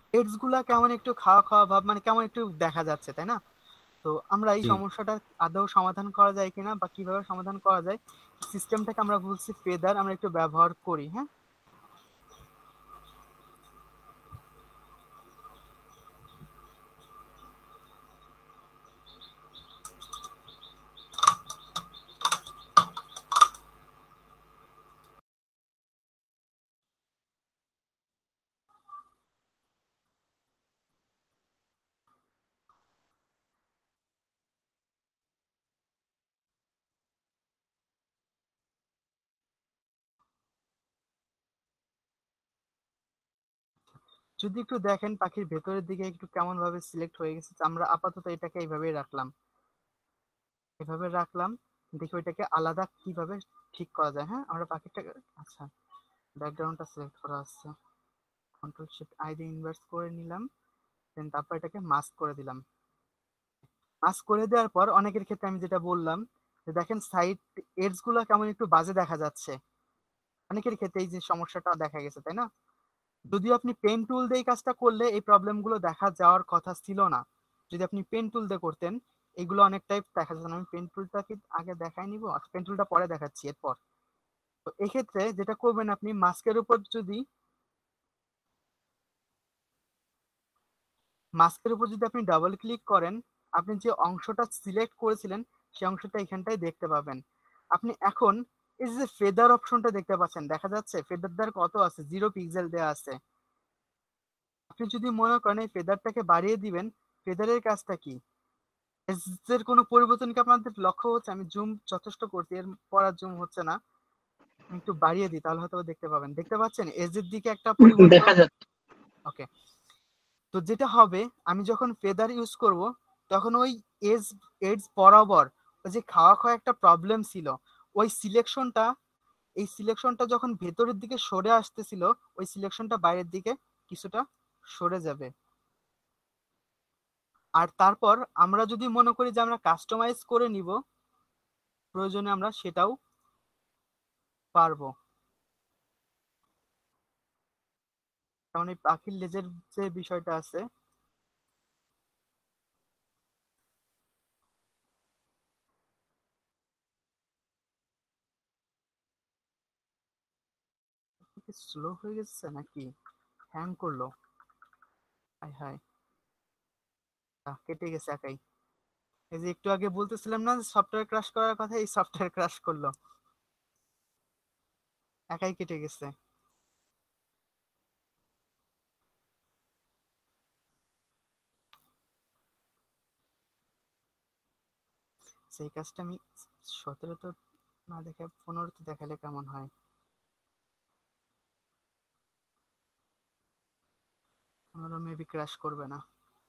Ads গুলা কেমন একটু খাওয়া খাওয়া ভাব, মানে কেমন একটু দেখা যাচ্ছে, তাই না? তো আমরা এই জি। সমস্যাটা আদৌ সমাধান করা যায় কিনা বা কিভাবে সমাধান করা যায়, সিস্টেমটাকে আমরা বলছি ফেদার, আমরা একটু ব্যবহার করি। হ্যাঁ, যদি একটু দেখেন পাখির ভেতরের দিকে একটু কেমন ভাবে সিলেক্ট হয়ে গেছে, তো আমরা আপাতত এটাকে এইভাবেই রাখলাম, এভাবে রাখলাম। দেখি ওইটাকে আলাদা কিভাবে ঠিক করা যায়। হ্যাঁ, আমরা পাখিটাকে, আচ্ছা, ব্যাকগ্রাউন্ডটা সিলেক্ট করা আছে, কন্ট্রোল শিফট আই দিয়ে ইনভার্স করে নিলাম, দেন তারপর এটাকে মাস্ক করে দিলাম। মাস্ক করে দেওয়ার পর অনেকের ক্ষেত্রে আমি যেটা বললাম, যে দেখেন সাইড এডস গুলো কেমন একটু বাজে দেখা যাচ্ছে, অনেকের ক্ষেত্রে এই যে সমস্যাটা দেখা গেছে, তাই না? যদিও আপনি পেন টুল দিয়ে এই কাজটা করলে এই প্রবলেম গুলো দেখা যাওয়ার কথা ছিল না। যদি আপনি পেন টুল দিয়ে করতেন, এগুলো অনেকটাই দেখা যেত না। আমি পেন টুলটা কি আগে দেখাই নিব, পেন টুলটা পরে দেখাচ্ছি এরপর। তো এক্ষেত্রে যেটা করবেন, আপনি মাস্কের উপর যদি, আপনি ডাবল ক্লিক করেন, আপনি যে অংশটা সিলেক্ট করেছিলেন সেই অংশটা এখানটায় দেখতে পাবেন। আপনি এখন এই যে ফেদার অপশনটা দেখতে পাচ্ছেন, দেখা যাচ্ছে ফেদার দেওয়ার কত আছে, 0 পিক্সেল দেওয়া আছে। আপনি যদি মনে করেন এই ফেদারটাকে বাড়িয়ে দিবেন, ফেদারের কাজটা কি, এর কোনো পরিবর্তন কি আপনাদের লক্ষ্য হচ্ছে? আমি জুম যথেষ্ট করছি, এর পর আর জুম হচ্ছে না। আমি একটু বাড়িয়ে দিই, তাহলে হয়তো দেখতে পাবেন। দেখতে পাচ্ছেন এজের দিকে একটা পরিবর্তন। দেখা যাচ্ছে। ওকে, তো যেটা হবে, আমি যখন ফেদার ইউজ করব, তখন ওই এজ এডস বরাবর ওই যে খাওয়া খাওয়া একটা প্রবলেম ছিল, ওই সিলেকশনটা, এই সিলেকশনটা যখন ভেতরের দিকে সরে আসতেছিল, ওই সিলেকশনটা বাইরের দিকে কিছুটা সরে যাবে। আর তারপর আমরা যদি মনে করি যে আমরা কাস্টমাইজ করে নিব, প্রয়োজনে আমরা সেটাও পারবো। কারণ এই পাখির লেজের যে বিষয়টা আছে, স্লো হয়ে গেছে নাকি হ্যাং করলো, হাই হাই, কেটে গেছে একাই। এই যে একটু আগে বলতেছিলাম না সফটওয়্যার ক্রাশ করার কথা, এই সফটওয়্যার ক্রাশ করলো, একাই কেটে গেছে। সেই কাজটা আমি 17 না দেখে 15 দেখালে কেমন হয়? 15 মেবি ক্রাশ করবে না।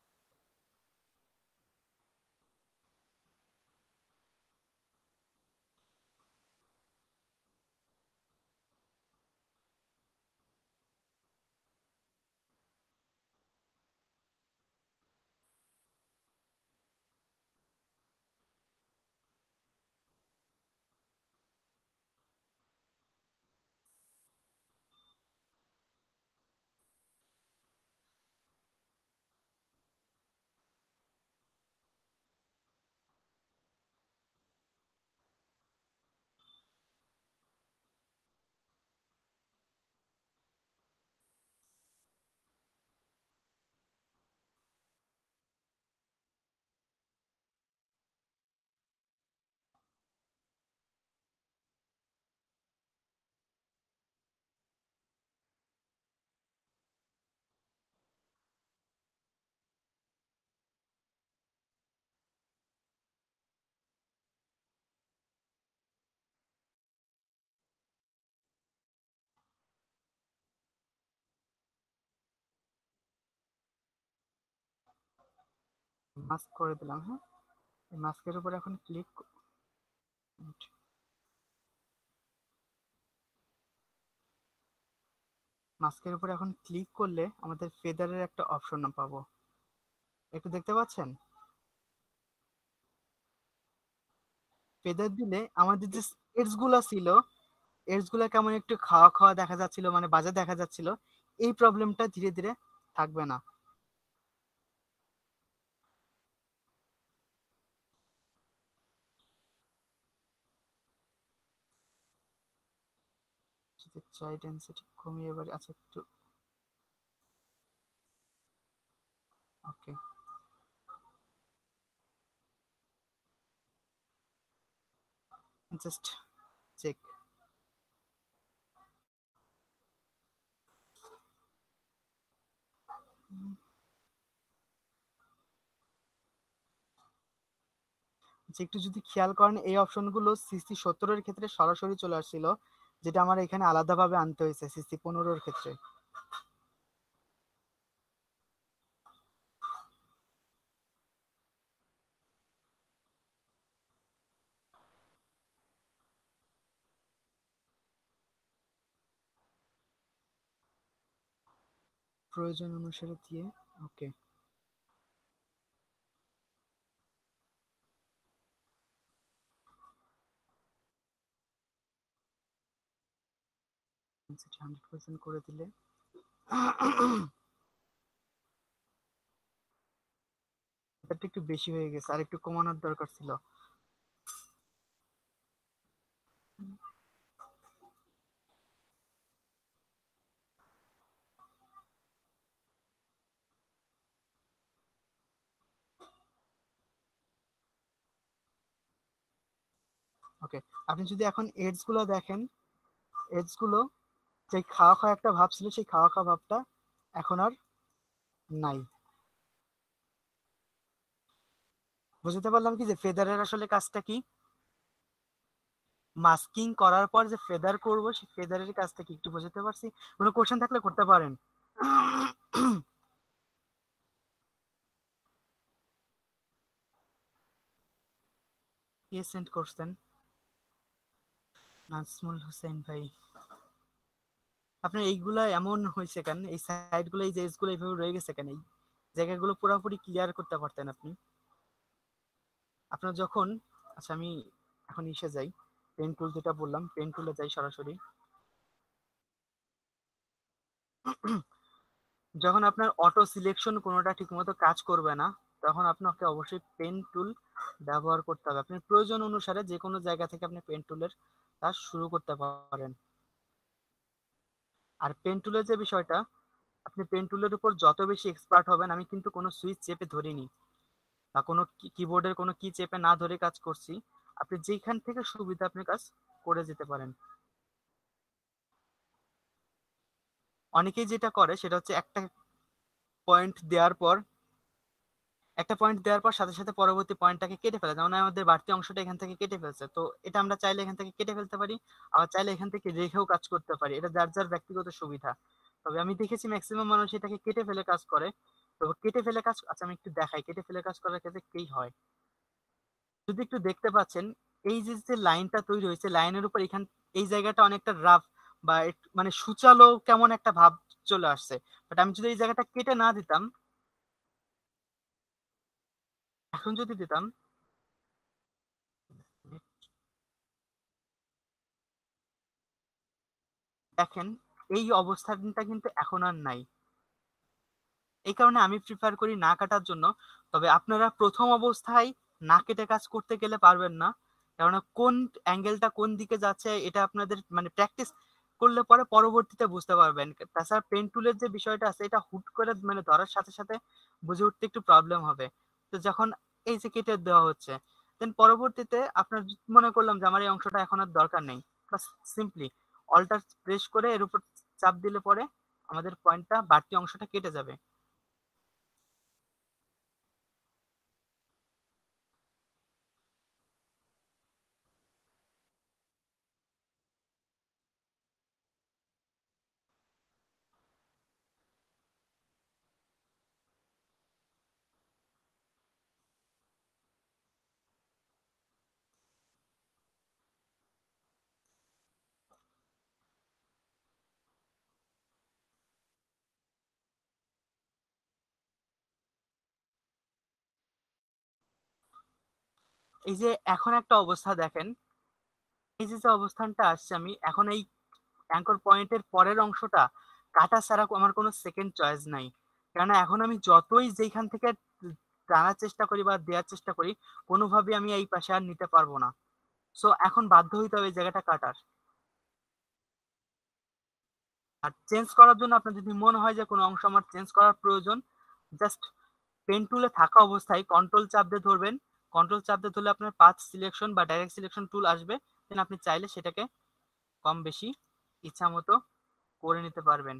মাস্ক করে দিলাম। হ্যাঁ, এই মাস্কের উপর এখন ক্লিক, মাস্কের উপর এখন ক্লিক করলে আমাদের ফেদারের একটা অপশন পাবো, একটু দেখতে পাচ্ছেন? ফেদার দিলে আমাদের যে এডস গুলা ছিল, এডস গুলা কেমন একটু খাওয়া খাওয়া দেখা যাচ্ছিল, মানে বাজে দেখা যাচ্ছিল, এই প্রবলেমটা ধীরে ধীরে থাকবে না। যদি চাই ডেন্সিটি কমিয়ে এবারে, আচ্ছা একটু ওকে, জাস্ট চেক। যে একটু যদি খেয়াল করেন এই অপশনগুলো সিসি 17 এর ক্ষেত্রে সরাসরি চলে আসছিল, যেটা আমার এখানে আলাদাভাবে আনতে হয়েছে সিসি 15 এর ক্ষেত্রে। প্রয়োজন অনুসারে দিয়ে ওকে। ডেন্সিটি 100% করে দিলে এটা একটু বেশি হয়ে গেছে, আর একটু কমানোর দরকার ছিল। ওকে, আপনি যদি এখন এডস গুলো দেখেন, এডস গুলো যে খাওয়া খাওয়া একটা ভাব ছিল, সেই খাওয়া খাওয়া ভাবটা এখন আর নাই। বুঝতে পারলাম কি যে ফেদারের আসলে কাজটা কি, মাস্কিং করার পর যে ফেদার করব সেই ফেদারের কাজটা কি একটু বুঝতে পারছি। কোনো কোশ্চেন থাকলে করতে পারেন। কে সেন্ড করছেন? নাজমুল হোসেন ভাই। আপনার এইগুলা এমন হয়েছে কেন, এই সাইড গুলো, এই যে এজ গুলো এইভাবে রয়ে গেছে কেন? এই জায়গাগুলো পুরোপুরি ক্লিয়ার করতে পারতেন আপনি। আপনার যখন, আচ্ছা আমি এখন ইসে যাই, পেন টুল যেটা বললাম, পেন টুলে যাই সরাসরি। যখন আপনার অটো সিলেকশন কোনোটা ঠিকমতো কাজ করবে না, তখন আপনাকে অবশ্যই পেন টুল ব্যবহার করতে হবে। আপনি প্রয়োজন অনুসারে যে কোনো জায়গা থেকে আপনি পেন টুলের কাজ শুরু করতে পারেন। আর পেন টুলের যে বিষয়টা, আপনি পেন টুলের উপর যত বেশি এক্সপার্ট হবেন, আমি কিন্তু কোনো সুইচ চেপে ধরিনি বা কোনো কিবোর্ডের কোনো কি চেপে না ধরে কাজ করছি, আপনি যেখান থেকে সুবিধা আপনি কাজ করে যেতে পারেন। অনেকেই যেটা করে সেটা হচ্ছে পয়েন্ট দেওয়ার পর একটা পয়েন্ট দেওয়ার পর সাথে সাথে পরবর্তী পয়েন্টটাকে কেটে ফেলে, যেমন আমাদের বাড়তি অংশটা এখান থেকে কেটে ফেলছে, তো এটা আমরা চাইলে এখান থেকে কেটে ফেলতে পারি, আবার চাইলে এখান থেকে রেখেও কাজ করতে পারি। এটা যার যার ব্যক্তিগত সুবিধা। তবে আমি দেখেছি ম্যাক্সিমাম মানুষ এটাকে কেটে ফেলে কাজ করে। তো কেটে ফেলে কাজ, আচ্ছা আমি একটু দেখাই কেটে ফেলে কাজ করার ক্ষেত্রে কি হয়। যদি একটু দেখতে পাচ্ছেন, এই যে যে লাইনটা তৈরি হয়েছে, লাইনের উপর এখান, এই জায়গাটা অনেকটা রাফ বা মানে সূচালো কেমন একটা ভাব চলে আসছে। বাট আমি যদি এই জায়গাটা কেটে না দিতাম, এখন যদি দিতাম, দেখেন এই অবস্থানটা কিন্তু এখন আর নাই। এই কারণে আমি প্রিফার করি না কাটার জন্য। তবে আপনারা প্রথম অবস্থায় না কেটে কাজ করতে গেলে পারবেন না, কেননা কোন অ্যাঙ্গেলটা কোন দিকে যাচ্ছে এটা আপনাদের মানে প্র্যাকটিস করলে পরে পরবর্তীতে বুঝতে পারবেন। তাছাড়া পেন টুলের যে বিষয়টা আছে, এটা হুট করে মানে ধরার সাথে সাথে বুঝে উঠতে একটু প্রবলেম হবে। তো যখন এই যে কেটে দেওয়া হচ্ছে, দেন পরবর্তীতে আপনার মনে করলাম যে আমার এই অংশটা এখন আর দরকার নেই, সিম্পলি অল্টার প্রেস করে এর উপর চাপ দিলে পরে আমাদের পয়েন্টটা বাড়তি অংশটা কেটে যাবে। এই যে এখন একটা অবস্থা দেখেন, এই যে যে অবস্থানটা আসছে, আমি এখন এই অ্যাঙ্কর পয়েন্টের পরের অংশটা কাটা ছাড়া আমার কোনো সেকেন্ড চয়েস নাই। কেননা এখন আমি যতই যেখান থেকে টানার চেষ্টা করি বা দেওয়ার চেষ্টা করি, কোনোভাবে আমি এই পাশে আর নিতে পারবো না। সো এখন বাধ্য হইতে হবে এই জায়গাটা কাটার। আর চেঞ্জ করার জন্য আপনার যদি মনে হয় যে কোনো অংশ আমার চেঞ্জ করার প্রয়োজন, জাস্ট পেন টুলে থাকা অবস্থায় কন্ট্রোল চাপ দিয়ে ধরবেন। কন্ট্রোল চাপ দিয়ে ধরলে আপনার পাথ সিলেকশন বা ডাইরেক্ট সিলেকশন টুল আসবে। দেন আপনি চাইলে সেটাকে কম বেশি ইচ্ছা মতো করে নিতে পারবেন।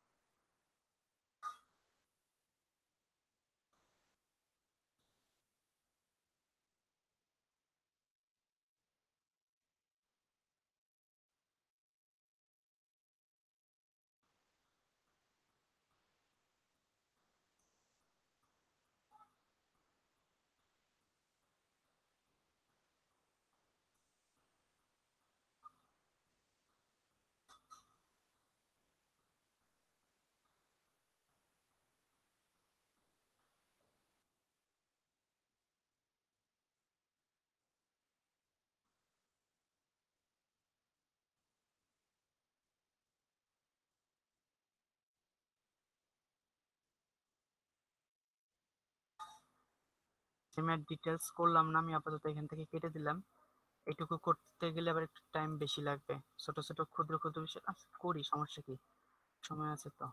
সিমের ডিটেলস করলাম না, আমি আপাতত এখান থেকে কেটে দিলাম। এটুকু করতে গেলে আবার একটু টাইম বেশি লাগবে। ছোট ছোট ক্ষুদ্র ক্ষুদ্র বিষয় আচ্ছা, করি, সমস্যা কি, সময় আছে তো।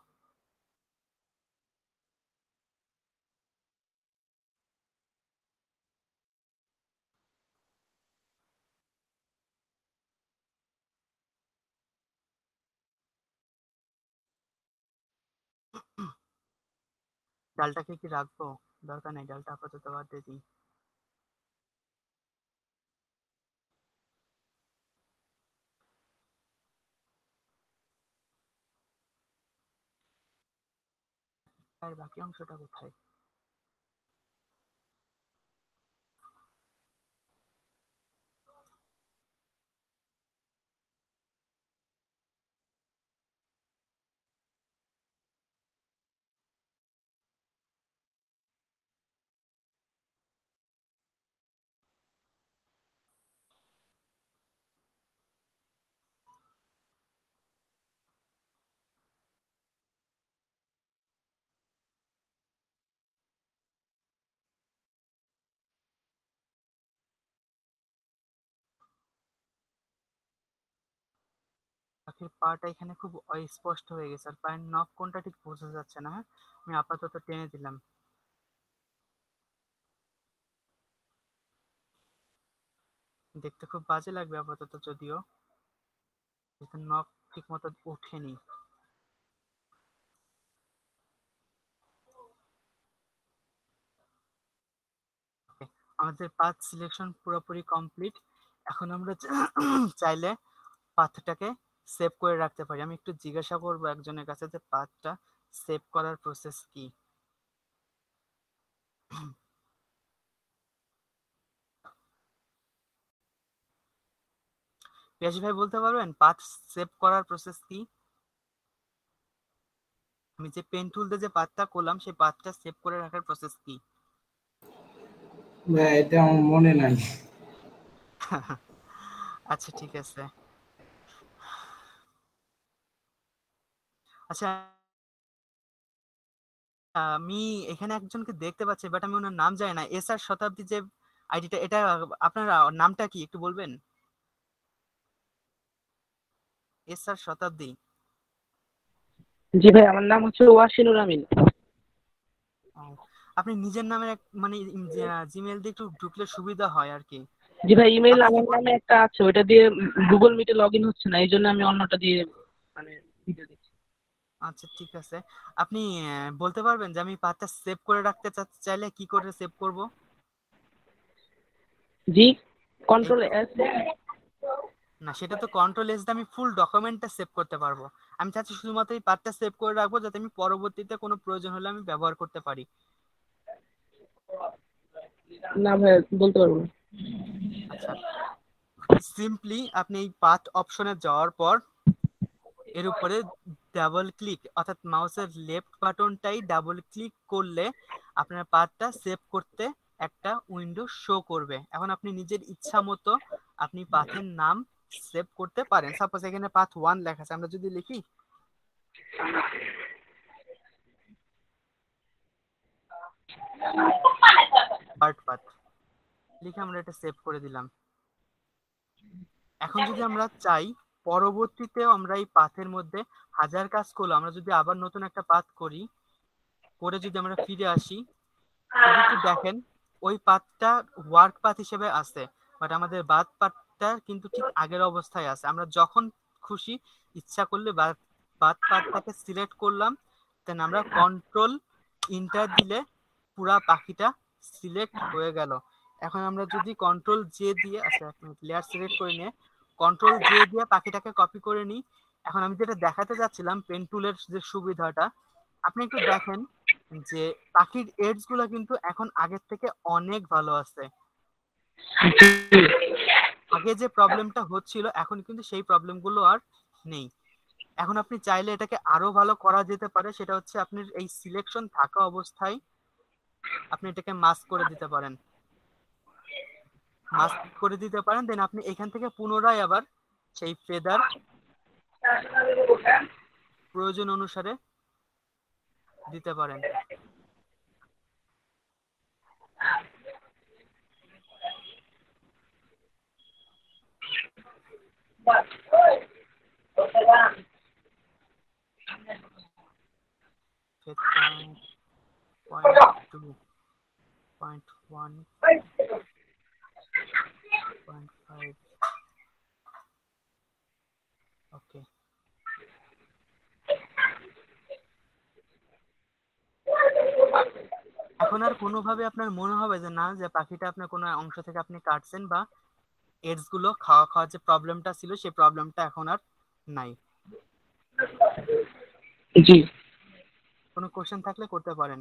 ডালটাকে কি রাখবো? দরকার নেই, ডালটা আপাতত বাদ দিয়ে দিই। আর বাকি অংশটা কোথায়? পাখির পাটা এখানে খুব অস্পষ্ট হয়ে গেছে, আর পায়ের নখ কোনটা ঠিক বোঝা যাচ্ছে না। হ্যাঁ, আমি আপাতত টেনে দিলাম। দেখতে খুব বাজে লাগবে আপাতত, যদিও যেহেতু নখ ঠিক মতো ওঠেনি। Okay, আমাদের পাথ সিলেকশন পুরোপুরি কমপ্লিট। এখন আমরা চাইলে পাথটাকে সেভ করে রাখতে পারি। আমি একটু জিজ্ঞাসা করবো একজনের কাছে যে পাথটা সেভ করার প্রসেস কি। পিয়াসী ভাই, বলতে পারবেন পাথ সেভ করার প্রসেস কি? আমি যে পেন টুল দিয়ে যে পাথটা করলাম সেই পাথটা সেভ করে রাখার প্রসেস কি? ভাই এটা আমার মনে নাই। আচ্ছা ঠিক আছে। আচ্ছা, আমি এখানে একজনকে দেখতে পাচ্ছি, বাট আমি ওনার নাম জানি না। এস আর শতাব্দী যে আইডিটা, এটা আপনার নামটা কি একটু বলবেন? এস আর শতাব্দী। জি ভাই, আমার নাম হচ্ছে ওয়াসিনুর আমিন। ও, আপনি নিজের নামে মানে জিমেল দিয়ে একটু ঢুকলে সুবিধা হয় আর কি। জি ভাই, ইমেল আপনি কি আমার নামে একটা আছে, ওইটা দিয়ে গুগল মিটে লগ ইন হচ্ছে না, এই জন্য আমি অন্যটা দিয়ে মানে ভিডিও দিচ্ছি। আচ্ছা ঠিক আছে। আপনি বলতে পারবেন যে আমি পাথটা সেভ করে রাখতে চাইলে কি করে সেভ করব? জি, এই কন্ট্রোল এস। না, সেটা তো কন্ট্রোল এস দিয়ে আমি ফুল ডকুমেন্টটা সেভ করতে পারবো। আমি চাচ্ছি শুধুমাত্র এই পার্টটা সেভ করে রাখবো, যাতে আমি পরবর্তীতে কোনো প্রয়োজন হলে আমি ব্যবহার করতে পারি। না ভাই, বলতে পারবো না। আচ্ছা, সিম্পলি আপনি এই পাথ অপশনে যাওয়ার পর এর উপরে ডাবল ক্লিক, অর্থাৎ মাউসের লেফট বাটনটাই ডাবল ক্লিক করলে আপনার পাথটা সেভ করতে একটা উইন্ডো শো করবে। এখন আপনি নিজের ইচ্ছা মতো আপনি পাথের নাম সেভ করতে পারেন। সাপোজ এখানে পাথ 1 লেখা আছে, আমরা যদি লিখি বার্ড পাথ লিখে আমরা এটা সেভ করে দিলাম। এখন যদি আমরা চাই পরবর্তীতেও আমরা এই পাথের মধ্যে হাজার কাজ করলো আমরা যদি আবার নতুন একটা পাথ করি, করে যদি আমরা ফিরে আসি, যদি একটু দেখেন ওই পাথটা ওয়ার্ক পাথ হিসেবে আছে, বাট আমাদের বাদ পাথটা কিন্তু ঠিক আগের অবস্থায় আছে। আমরা যখন খুশি ইচ্ছা করলে বাদ বাদ পাথটাকে সিলেক্ট করলাম, দেন আমরা কন্ট্রোল ইন্টার দিলে পুরা পাখিটা সিলেক্ট হয়ে গেল। এখন আমরা যদি কন্ট্রোল জে দিয়ে, আচ্ছা লেয়ার সিলেক্ট করে নিয়ে কন্ট্রোল জে দিয়ে পাখিটাকে কপি করে নিই। এখন আমি যেটা দেখাতে যাচ্ছিলাম পেন টুলের যে সুবিধাটা, আপনি একটু দেখেন যে পাখির এডস গুলা কিন্তু এখন আগের থেকে অনেক ভালো আছে। আগে যে প্রবলেমটা হচ্ছিল এখন কিন্তু সেই প্রবলেম গুলো আর নেই। এখন আপনি চাইলে এটাকে আরো ভালো করা যেতে পারে, সেটা হচ্ছে আপনি এই সিলেকশন থাকা অবস্থায় আপনি এটাকে মাস্ক করে দিতে পারেন, দেন আপনি এখান থেকে পুনরায় আবার সেই ফেদার প্রয়োজন অনুসারে দিতে পারেন। Fifth point 2.1.5 ওকে। এখন আর কোনোভাবে আপনার মনে হবে যে না যে পাখিটা আপনার কোনো অংশ থেকে আপনি কাটছেন, বা এডস গুলো খাওয়া খাওয়ার যে প্রবলেমটা ছিল সেই প্রবলেমটা এখন আর নাই। জি। কোনো কোশ্চেন থাকলে করতে পারেন।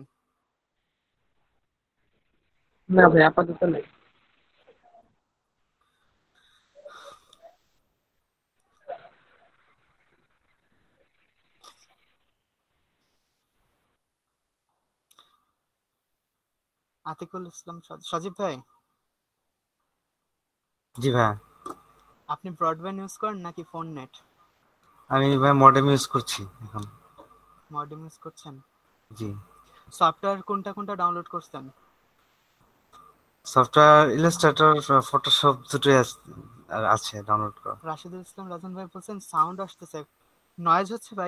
না ভাই, আপাতত নাই। আতিকুল ইসলাম সজীব ভাই, জি ভাই, আপনি ব্রডব্যান্ড ইউজ করেন নাকি ফোন নেট? আমি ভাই মডেম ইউজ করছি এখন। মডেম ইউজ করছেন? জি। সফটওয়্যার কোনটা কোনটা ডাউনলোড করছেন? সফটওয়্যার ইলাস্ট্রেটর, ফটোশপ দুটোই আছে ডাউনলোড করা। রাশিদুল ইসলাম রাজন ভাই বলছেন সাউন্ড আসতেছে, নয়েজ হচ্ছে ভাই?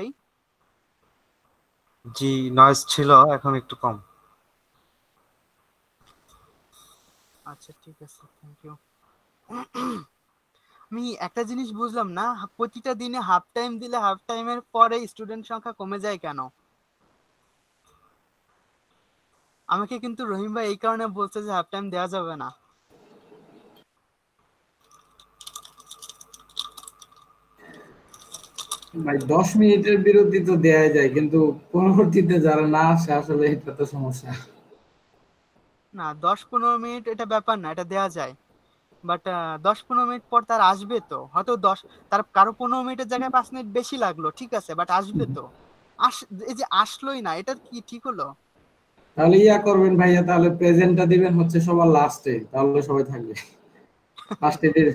জি, নয়েজ ছিল, এখন একটু কম। আচ্ছা ঠিক আছে, থ্যাংক ইউ। আমি একটা জিনিস বুঝলাম না, প্রতিটা দিনে হাফ টাইম দিলে হাফ টাইমের পরে স্টুডেন্ট সংখ্যা কমে যায় কেন? আমাকে কিন্তু রহিম ভাই এই কারণে বলছে যে হাফ টাইম দেওয়া যাবে না। ভাই 10 মিনিটের বিরতি তো দেয়া যায়, কিন্তু পরবর্তীতে যারা না আসে আসলে এটা তো সমস্যা। না 10-15 মিনিট এটা ব্যাপার না, এটা দেওয়া যায়, বাট 10-15 মিনিট পর তার আসবে তো, হয়তো তার কারো 15 মিনিটের জায়গায় 5 মিনিট বেশি লাগলো, ঠিক আছে, বাট আসবে তো। আস এই যে আসলোই না, এটা কি ঠিক হলো? তাহলে ইয়া করবেন ভাইয়া, তাহলে প্রেজেন্টটা দিবেন হচ্ছে সবার লাস্টে, তাহলে সবাই থাকবে লাস্টে দিয়ে।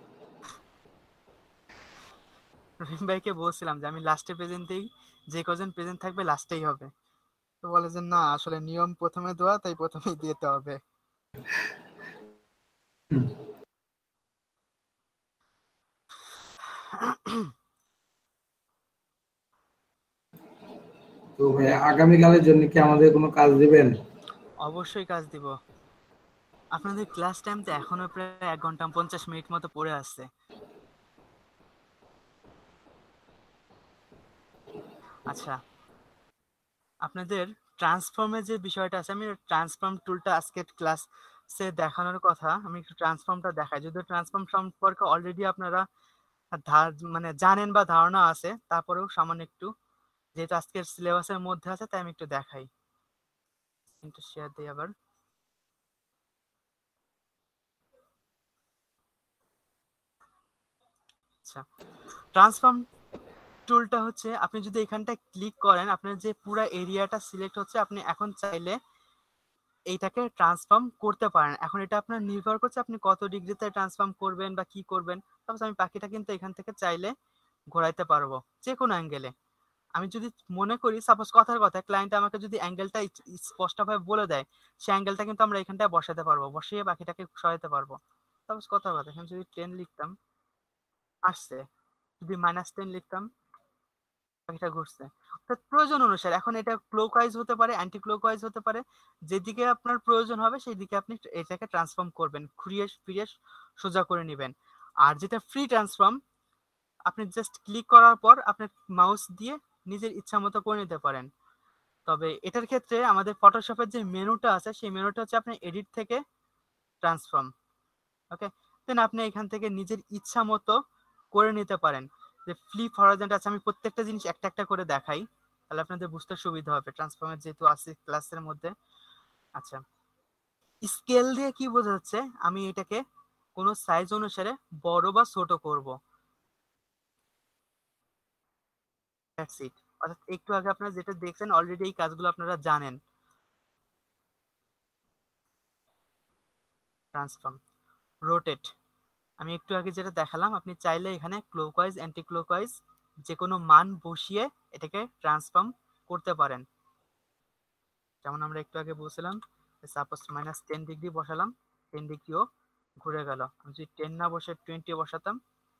রহিম ভাইকে বলছিলাম যে আমি লাস্টে প্রেজেন্ট দিই, যে কজন প্রেজেন্ট থাকবে লাস্টেই হবে। তো বলে যে না আসলে নিয়ম প্রথমে দেওয়া, তাই প্রথমেই দিতে হবে। তো ভাইয়া আগামীকালের জন্য কি আমাদের কোনো কাজ দিবেন? অবশ্যই কাজ দিব। আপনাদের ক্লাস টাইম তো এখনো প্রায় 1 ঘন্টা 50 মিনিট মতো পড়ে আছে। আচ্ছা, আপনাদের ট্রান্সফর্মের যে বিষয়টা আছে, আমি ট্রান্সফর্ম টুলটা আজকে ক্লাসে দেখানোর কথা, আমি একটু ট্রান্সফর্মটা দেখাই। যদিও ট্রান্সফর্ম সম্পর্কে অলরেডি আপনারা মানে জানেন বা ধারণা আছে, তারপরেও সামান্য একটু, যেহেতু আজকের সিলেবাসের মধ্যে আছে তাই আমি একটু দেখাই। একটু শেয়ার দিই আবার। আচ্ছা, ট্রান্সফর্ম টুলটা হচ্ছে আপনি যদি এখানটায় ক্লিক করেন আপনার যে পুরো এরিয়াটা সিলেক্ট হচ্ছে, আপনি এখন চাইলে এইটাকে ট্রান্সফর্ম করতে পারেন। এখন এটা আপনার নির্ভর করছে আপনি কত ডিগ্রিতে ট্রান্সফর্ম করবেন বা কি করবেন। তারপর আমি পাখিটা কিন্তু এখান থেকে চাইলে ঘোরাইতে পারবো যে কোনো অ্যাঙ্গেলে। আমি যদি মনে করি সাপোজ কথার কথা ক্লায়েন্ট আমাকে যদি অ্যাঙ্গেলটা স্পষ্টভাবে বলে দেয়, সেই অ্যাঙ্গেলটা কিন্তু আমরা এখানটায় বসাতে পারবো, বসিয়ে বাকিটাকে সরাতে পারবো। সাপোজ কথার কথা এখানে যদি 10 লিখতাম আসছে, যদি -10 লিখতাম বাকিটা ঘুরছে। অর্থাৎ প্রয়োজন অনুসারে এখন এটা ক্লকওয়াইজ হতে পারে, অ্যান্টি ক্লকওয়াইজ হতে পারে, যেদিকে আপনার প্রয়োজন হবে সেই দিকে আপনি এটাকে ট্রান্সফর্ম করবেন, ঘুরিয়ে ফিরিয়ে সোজা করে নেবেন। আর যেটা ফ্রি ট্রান্সফর্ম, আপনি জাস্ট ক্লিক করার পর আপনার মাউস দিয়ে নিজের ইচ্ছা মতো করে নিতে পারেন। তবে এটার ক্ষেত্রে আমাদের ফটোশপের যে মেনুটা আছে সেই মেনুটা হচ্ছে আপনার এডিট থেকে ট্রান্সফর্ম। ওকে, দেন আপনি এখান থেকে নিজের ইচ্ছা মতো করে নিতে পারেন। যে ফ্লিপ হরাইজন্ট আছে, আমি প্রত্যেকটা জিনিস একটা একটা করে দেখাই, তাহলে আপনাদের বুঝতে সুবিধা হবে ট্রান্সফর্মের যেহেতু আছে ক্লাসের মধ্যে। আচ্ছা, স্কেল দিয়ে কি বোঝাচ্ছে, আমি এটাকে কোনো সাইজ অনুসারে বড় বা ছোট করব, দ্যাটস ইট। অর্থাৎ একটু আগে আপনারা যেটা দেখছেন অলরেডি এই কাজগুলো আপনারা জানেন। ট্রান্সফর্ম, রোটেট, আমি একটু আগে যেটা দেখালাম, আপনি চাইলে এখানে ক্লকওয়াইজ অ্যান্টি ক্লকওয়াইজ যে কোনো মান বসিয়ে এটাকে ট্রান্সফর্ম করতে পারেন। যেমন আমরা একটু আগে বলছিলাম, সাপোজ -10 ডিগ্রি বসালাম, 10 ডিগ্রিও ঘুরে গেল। আমি যদি 10 না বসে 20 বসাতাম,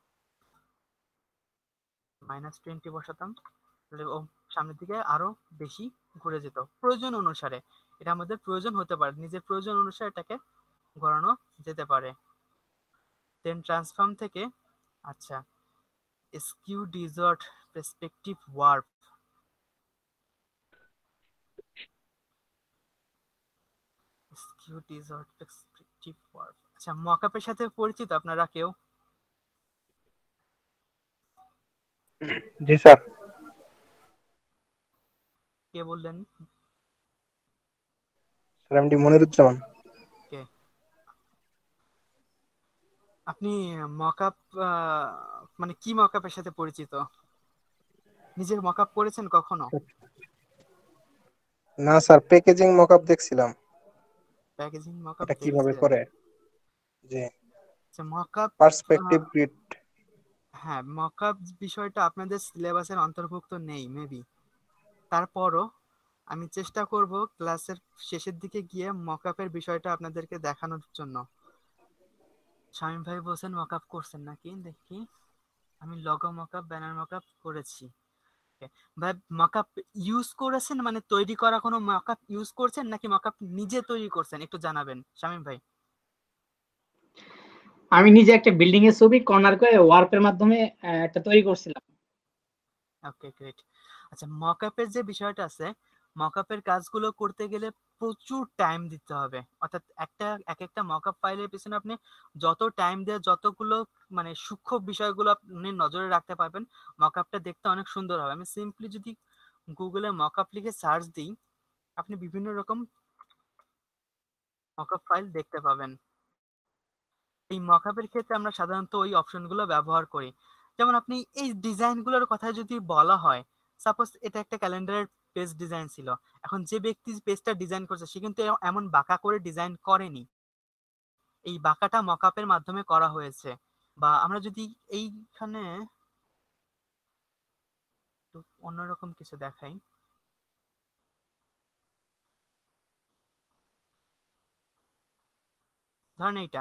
-20 বসাতাম, তাহলে ও সামনের দিকে আরো বেশি ঘুরে যেত। প্রয়োজন অনুসারে, এটা আমাদের প্রয়োজন হতে পারে, নিজের প্রয়োজন অনুসারে এটাকে ঘোরানো যেতে পারে। দেন ট্রান্সফর্ম থেকে, আচ্ছা, skew distort perspective warp, skew distort perspective warp. আচ্ছা, মকআপের সাথে পরিচিত আপনারা কেউ? জি স্যার। কে বললেন? Sir MD Moniruzzaman. কে? আপনি মকআপ মানে কি মকআপের সাথে পরিচিত? নিজের মকআপ করেছেন কখনো? না স্যার, প্যাকেজিং মকআপ দেখছিলাম, প্যাকেজিং মকআপ এটা কিভাবে দেখছিলেন? করে। জি, আচ্ছা, মকআপ, পার্সপেক্টিভ গ্রিড। হ্যাঁ, মকআপ বিষয়টা আপনাদের সিলেবাসের অন্তর্ভুক্ত নেই মেবি, তারপরও আমি চেষ্টা করব ক্লাসের শেষের দিকে গিয়ে মকআপের বিষয়টা আপনাদেরকে দেখানোর জন্য। শামীম ভাই বলছেন মকআপ করছেন নাকি, দেখি। আমি লগো মকআপ, ব্যানার মকআপ করেছি। Okay, ভাই মকআপ ইউজ করেছেন, মানে তৈরি করা কোনো মকআপ ইউজ করছেন নাকি মকআপ নিজে তৈরি করছেন, একটু জানাবেন শামীম ভাই। আমি নিজে একটা বিল্ডিং এর ছবি কর্নার করে ওয়ার্পের মাধ্যমে একটা তৈরি করছিলাম। Okay, great. আচ্ছা, মকআপের যে বিষয়টা আছে, মকআপের কাজগুলো করতে গেলে প্রচুর টাইম দিতে হবে। অর্থাৎ এক একটা মকআপ ফাইলের পিছনে আপনি যত টাইম দিয়ে যতগুলো মানে সূক্ষ্ম বিষয়গুলো আপনি নজরে রাখতে পারবেন, মকআপটা দেখতে অনেক সুন্দর হবে। আমি সিম্পলি যদি গুগলে মকআপ লিখে সার্চ দিই, আপনি বিভিন্ন রকম মকআপ ফাইল দেখতে পাবেন। এই মকআপের ক্ষেত্রে আমরা সাধারণত ওই অপশনগুলো ব্যবহার করি। যেমন আপনি এই ডিজাইনগুলোর কথা যদি বলা হয়, সাপোজ এটা একটা ক্যালেন্ডারের পেজ ডিজাইন ছিল, এখন যে ব্যক্তি পেজটা ডিজাইন করছে সে কিন্তু এমন বাঁকা করে ডিজাইন করেনি, এই বাঁকাটা মকআপের মাধ্যমে করা হয়েছে। বা আমরা যদি এইখানে একটু অন্যরকম কিছু দেখাই, ধরেন এইটা,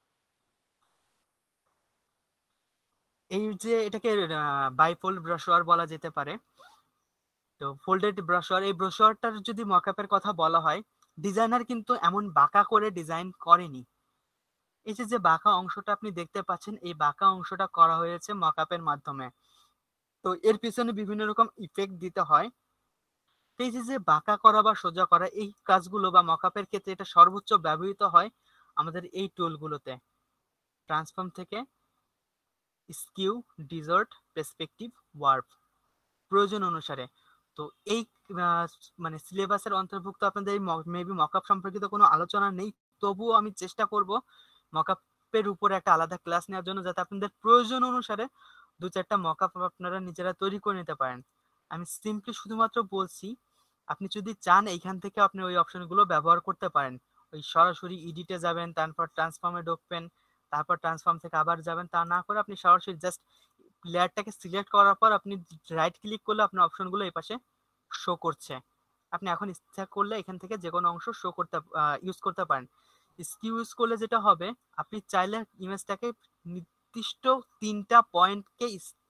এই যে এটাকে বাইফোল্ড ব্রাশওয়ার বলা যেতে পারে। তো ফোল্ডেড ব্রাশওয়ার, এই ব্রাশওয়ারটার যদি মকআপের কথা বলা হয়, ডিজাইনার কিন্তু এমন বাঁকা করে ডিজাইন করেনি। এই যে যে বাঁকা অংশটা আপনি দেখতে পাচ্ছেন, এই বাঁকা অংশটা করা হয়েছে মকআপের মাধ্যমে। তো এর পিছনে বিভিন্ন রকম ইফেক্ট দিতে হয়। তো এই যে যে বাঁকা করা বা সোজা করা এই কাজগুলো বা মকআপের ক্ষেত্রে এটা সর্বোচ্চ ব্যবহৃত হয় আমাদের এই টুলগুলোতে, ট্রান্সফর্ম থেকে স্কিউ ডিজর্ট পার্সপেক্টিভ ওয়ার্প, প্রয়োজন অনুসারে। তো এই আহ, মানে সিলেবাসের অন্তর্ভুক্ত আপনাদের মেবি মকআপ সম্পর্কিত কোনো আলোচনা নেই, তবুও আমি চেষ্টা করব মকআপের উপরে একটা আলাদা ক্লাস নেওয়ার জন্য, যাতে আপনাদের প্রয়োজন অনুসারে দু চারটা মকআপ আপনারা নিজেরা তৈরি করে নিতে পারেন। আমি সিম্পলি শুধুমাত্র বলছি, আপনি যদি চান এইখান থেকে আপনি ওই অপশনগুলো ব্যবহার করতে পারেন। ওই সরাসরি এডিটে যাবেন, তারপর ট্রান্সফর্মে ঢুকবেন, তারপর ট্রান্সফর্ম থেকে আবার যাবেন, তা না করে আপনি সরাসরি জাস্ট লেয়ারটাকে সিলেক্ট করার পর আপনি রাইট ক্লিক করলে আপনার অপশনগুলো এই পাশে শো করছে। আপনি এখন ইচ্ছা করলে এখান থেকে যে কোনো অংশ শো করতে ইউজ করতে পারেন। স্কিউ ইউজ করলে যেটা হবে, আপনি চাইলে ইমেজটাকে নির্দিষ্ট তিনটা পয়েন্টকে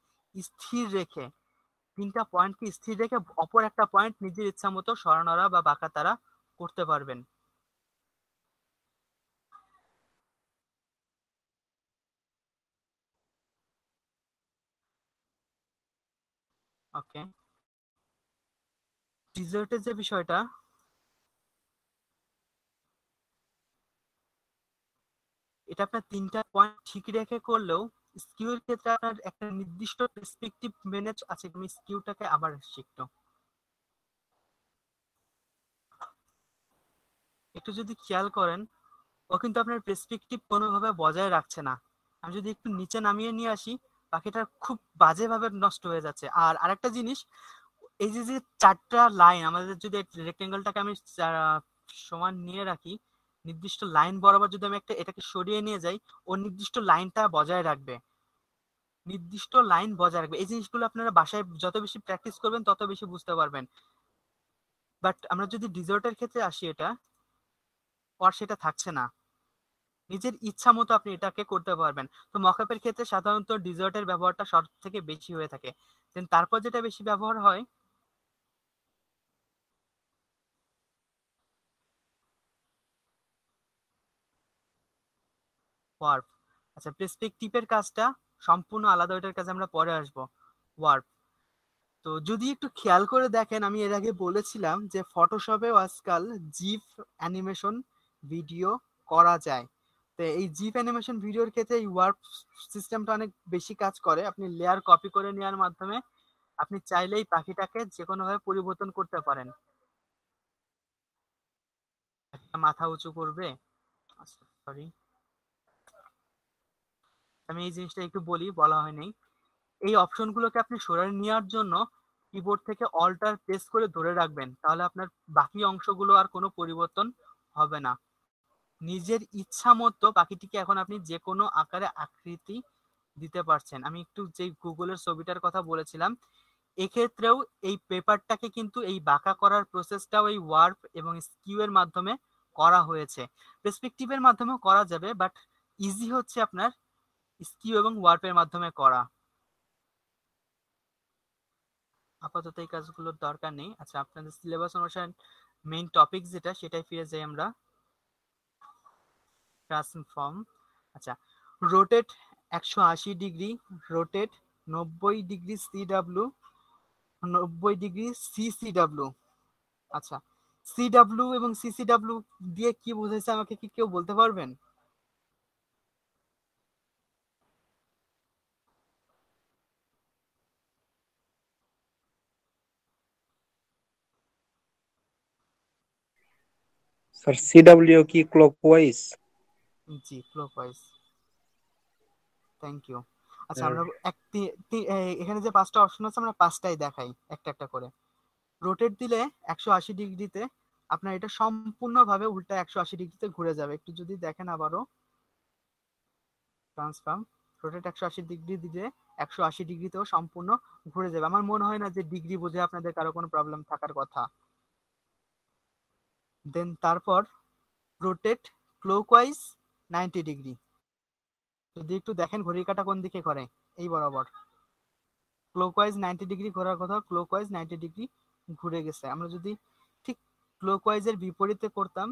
স্থির রেখে অপর একটা পয়েন্ট নিজের ইচ্ছা মতো সরানোরা বা বাঁকাতারা করতে পারবেন। ওকে, ডিজার্টের যে বিষয়টা, এটা আপনার তিনটা পয়েন্ট ঠিক রেখে করলেও স্কিউ এর ক্ষেত্রে আপনার একটা নির্দিষ্ট পার্সপেক্টিভ মেনে আছে। তুমি স্কিউটাকে আবার শিখতো একটু যদি খেয়াল করেন, ও কিন্তু আপনার পার্সপেক্টিভ কোনোভাবে বজায় রাখছে না। আমি যদি একটু নিচে নামিয়ে নিয়ে আসি, পাখিটা খুব বাজেভাবে নষ্ট হয়ে যাচ্ছে। আর আরেকটা জিনিস, এই যে যে চারটা লাইন, আমাদের যদি রেক্টেঙ্গেলটাকে আমি সমান নিয়ে রাখি, নির্দিষ্ট লাইন বরাবর যদি আমি এটাকে সরিয়ে নিয়ে যাই, ও নির্দিষ্ট লাইনটা বজায় রাখবে। এই জিনিসগুলো আপনারা বাসায় যত বেশি প্র্যাকটিস করবেন তত বেশি বুঝতে পারবেন। বাট আমরা যদি ডিজার্টের ক্ষেত্রে আসি, এটা আর সেটা থাকছে না। নিজের ইচ্ছা মতো আপনি এটাকে করতে পারবেন। তো মকআপের ক্ষেত্রে সাধারণত ডিজার্টের ব্যবহারটা সব থেকে বেশি হয়ে থাকে। দেন তারপর যেটা বেশি ব্যবহার হয়, ওয়ার্প। আচ্ছা, পার্সপেক্টিভের কাজটা সম্পূর্ণ আলাদা, ওইটার কাছে আমরা পরে আসবো। ওয়ার্প, তো যদি একটু খেয়াল করে দেখেন, আমি এর আগে বলেছিলাম যে ফটোশপেও আজকাল জিফ অ্যানিমেশন ভিডিও করা যায়। তো এই জিফ অ্যানিমেশন ভিডিওর ক্ষেত্রে এই ওয়ার্প সিস্টেমটা অনেক বেশি কাজ করে। আপনি লেয়ার কপি করে নেওয়ার মাধ্যমে আপনি চাইলেই পাখিটাকে যে কোনোভাবে পরিবর্তন করতে পারেন। একটা মাথা উঁচু করবে, সরি আমি এই জিনিসটা একটু বলা হয়নি। এই অপশনগুলোকে আপনি সরিয়ে নেওয়ার জন্য কিবোর্ড থেকে অল্টার প্রেস করে ধরে রাখবেন, তাহলে আপনার বাকি অংশগুলো আর কোনো পরিবর্তন হবে না। নিজের ইচ্ছা মতো পাখিটিকে এখন আপনি যে কোনো আকারে আকৃতি দিতে পারছেন। আমি একটু যে গুগলের ছবিটার কথা বলেছিলাম, এক্ষেত্রেও এই পেপারটাকে কিন্তু এই বাঁকা করার প্রসেসটাও এই ওয়ার্প এবং স্কিউ এর মাধ্যমে করা হয়েছে। পার্সপেক্টিভের মাধ্যমেও করা যাবে, বাট ইজি হচ্ছে আপনার স্কিউ এবং ওয়ার্পের মাধ্যমে করা। আপাতত এই কাজগুলোর দরকার নেই। আচ্ছা, আপনাদের সিলেবাস অনুসারে মেইন টপিক যেটা, সেটাই ফিরে যাই আমরা। ট্রান্সফর্ম, আচ্ছা, rotate 180 degree, rotate 90 degree CW, 90 degree CCW. আচ্ছা, সিডাব্লিউ এবং সিসিডাব্লিউ দিয়ে কি বোঝাইছে আমাকে কি কেউ বলতে পারবেন? স্যার সিডব্লিউ কি ক্লকওয়াইজ? জি, ক্লকওয়াইজ। Thank you. আচ্ছা, স্যার আমরা এখানে যে পাঁচটা অপশন আছে, আমরা পাঁচটাই দেখাই একটা একটা করে। রোটেট দিলে 180 ডিগ্রিতে আপনার এটা সম্পূর্ণভাবে উল্টা 180 ডিগ্রিতে ঘুরে যাবে। একটু যদি দেখেন আবারও, ট্রান্সফর্ম, রোটেট 180 ডিগ্রি দিলে 180 ডিগ্রিতেও সম্পূর্ণ ঘুরে যাবে। আমার মনে হয় না যে ডিগ্রি বুঝে আপনাদের কারো কোনো প্রবলেম থাকার কথা। দেন তারপর রোটেট ক্লকওয়াইজ 90 ডিগ্রি। যদি একটু দেখেন ঘড়ির কাঁটা কোন দিকে করে, এই বরাবর। ক্লকওয়াইজ 90 ডিগ্রি ঘোরার কথা, ক্লকওয়াইজ 90 ডিগ্রি ঘুরে গেছে। আমরা যদি ঠিক ক্লকওয়াইজের বিপরীতে করতাম,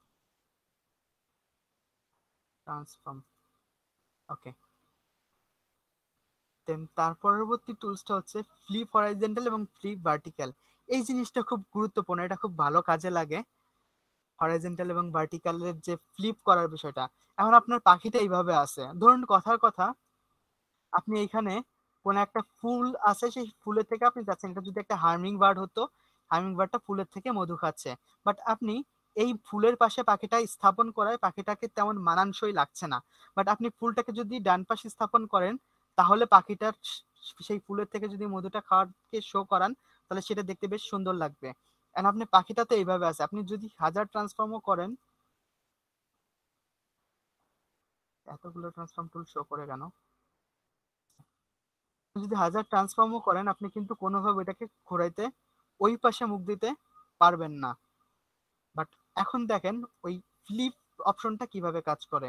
ট্রান্সফর্ম, ওকে। দেন তার পরবর্তী টুলসটা হচ্ছে ফ্লিপ হরাইজন্টাল এবং ফ্লিপ ভার্টিক্যাল। এই জিনিসটা খুব গুরুত্বপূর্ণ, এটা খুব ভালো কাজে লাগে। হরাইজন্টাল এবং ভার্টিক্যালের যে ফ্লিপ করার বিষয়টা, এখন আপনার পাখিটা এইভাবে আছে, ধরুন কথার কথা, আপনি এখানে কোন একটা ফুল আছে, সেই ফুলের থেকে আপনি যাচ্ছেন, এটা যদি একটা হার্মিং বার্ড হতো, হার্মিং বার্ডটা ফুলের থেকে মধু খাচ্ছে, বাট আপনি এই ফুলের পাশে পাখিটা স্থাপন করায় পাখিটাকে তেমন মানানসই লাগছে না। বাট আপনি ফুলটাকে যদি ডান পাশে স্থাপন করেন, তাহলে পাখিটার সেই ফুলের থেকে যদি মধুটা খাওয়াকে শো করান, তাহলে সেটা দেখতে বেশ সুন্দর লাগবে। আর আপনি পাখিটা তো এইভাবে আছে, আপনি যদি 1000 ট্রান্সফর্মও করেন, এতগুলো ট্রান্সফর্ম টুল শো করে কেন? যদি 1000 ট্রান্সফর্মও করেন আপনি কিন্তু কোনোভাবে এটাকে ঘোরাইতে ওই পাশে মুখ দিতে পারবেন না। বাট এখন দেখেন ওই ফ্লিপ অপশনটা কিভাবে কাজ করে।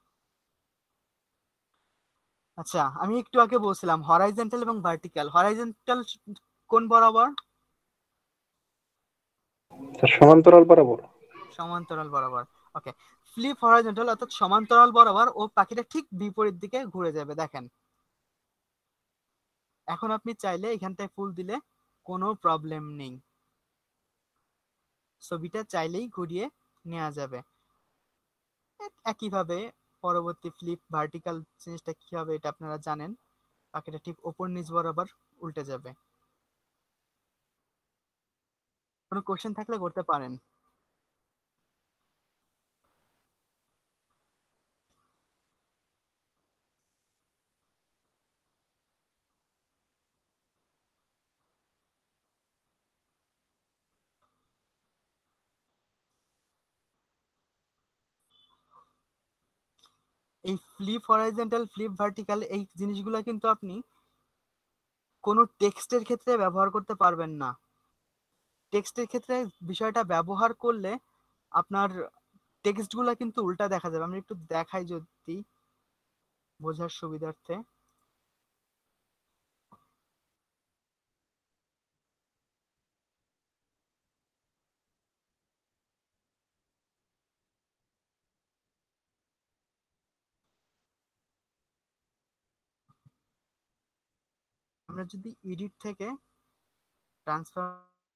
আচ্ছা, আমি একটু আগে বলছিলাম হরাইজন্টাল এবং ভার্টিক্যাল। হরাইজন্টাল কোন বরাবর? স্যার সমান্তরাল বরাবর। সমান্তরাল বরাবর। ওকে, ফ্লিপ হরাইজন্টাল অর্থাৎ সমান্তরাল বরাবর ও পাখিটা ঠিক বিপরীত দিকে ঘুরে যাবে। দেখেন এখন আপনি চাইলে এখানটায় ফুল দিলে কোনো প্রবলেম নেই, ছবিটা চাইলেই ঘুরিয়ে নেওয়া যাবে। একইভাবে পরবর্তী ফ্লিপ ভার্টিক্যাল জিনিসটা কি হবে এটা আপনারা জানেন, পাখিটা ঠিক ওপর নিচ বরাবর উল্টে যাবে। কোনো কোশ্চেন থাকলে করতে পারেন। এই ফ্লিপ হরাইজন্টাল ফ্লিপ ভার্টিক্যাল এই জিনিসগুলো কিন্তু আপনি কোনো টেক্সটের ক্ষেত্রে ব্যবহার করতে পারবেন না। টেক্সটের ক্ষেত্রে বিষয়টা ব্যবহার করলে আপনার টেক্সটগুলো কিন্তু উল্টা দেখা যাবে। আমি একটু দেখাই যদি বোঝার সুবিধার্থে। আমরা যদি এডিট থেকে ট্রান্সফার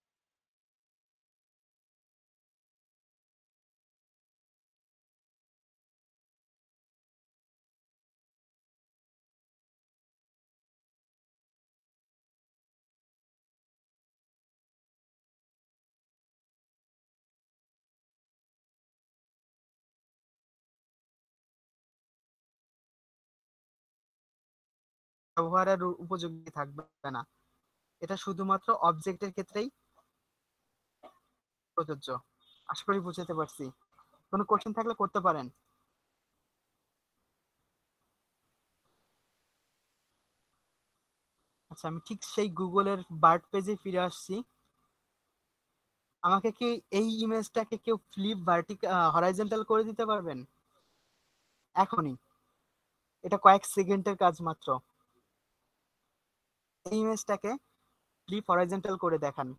ব্যবহারের উপযোগী থাকবে না, এটা শুধুমাত্র অবজেক্টের ক্ষেত্রেই প্রযোজ্য। আশা করি বুঝতে পারছি। কোনো কোশ্চেন থাকলে করতে পারেন। আচ্ছা, আমি ঠিক সেই গুগলের বার্ড পেজে ফিরে আসছি। আমাকে কি এই ইমেজটাকে কেউ ফ্লিপ হরাইজন্টাল করে দিতে পারবেন এখনই? এটা কয়েক সেকেন্ডের কাজ মাত্র। এই ইমেজটাকে ফ্লিপ হরাইজন্টাল করে দেখান।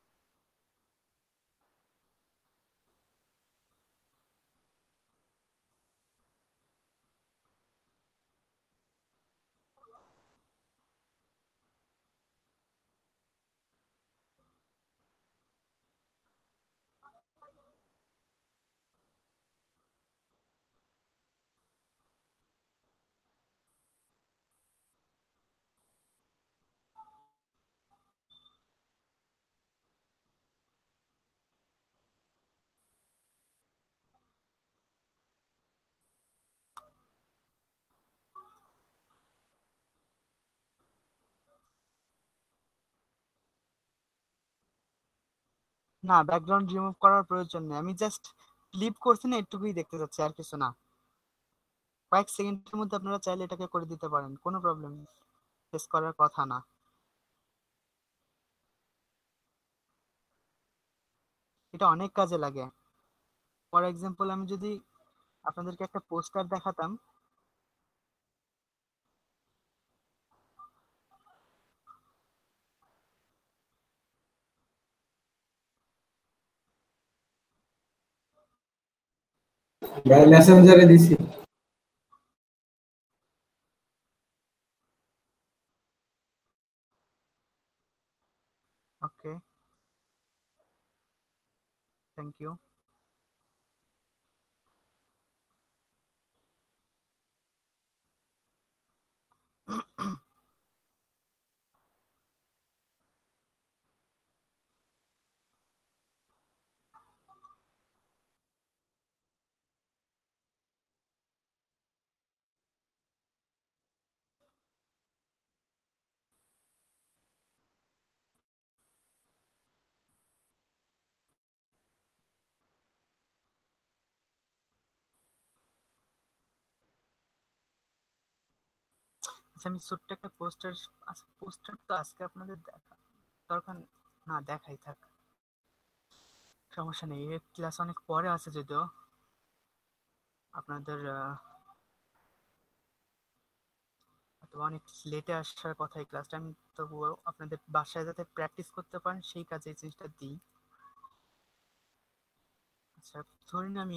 না, ব্যাকগ্রাউন্ড রিমুভ করার প্রয়োজন নেই, আমি জাস্ট ফ্লিপ করছি না এটুকুই দেখতে চাচ্ছি, আর কিছু না। কয়েক সেকেন্ডের মধ্যে আপনারা চাইলে এটাকে করে দিতে পারেন, কোনো প্রবলেম ফেস করার কথা না। এটা অনেক কাজে লাগে। ফর এক্সাম্পল আমি যদি আপনাদেরকে একটা পোস্টার দেখাতাম। ভাই মেসেঞ্জারে দিছি। Okay, thank you. আচ্ছা আমি ছোট্ট একটা পোস্টার, পোস্টার তো আজকে আপনাদের দেখা দরকার না, দেখাই থাক, সমস্যা নেই। এর ক্লাস অনেক পরে আছে যদিও আপনাদের তো অনেক লেটে আসার কথা এই ক্লাসটা, আমি তবুও আপনাদের বাসায় যাতে প্র্যাকটিস করতে পারেন সেই কাজে এই জিনিসটা দিই। আচ্ছা ধরুন আমি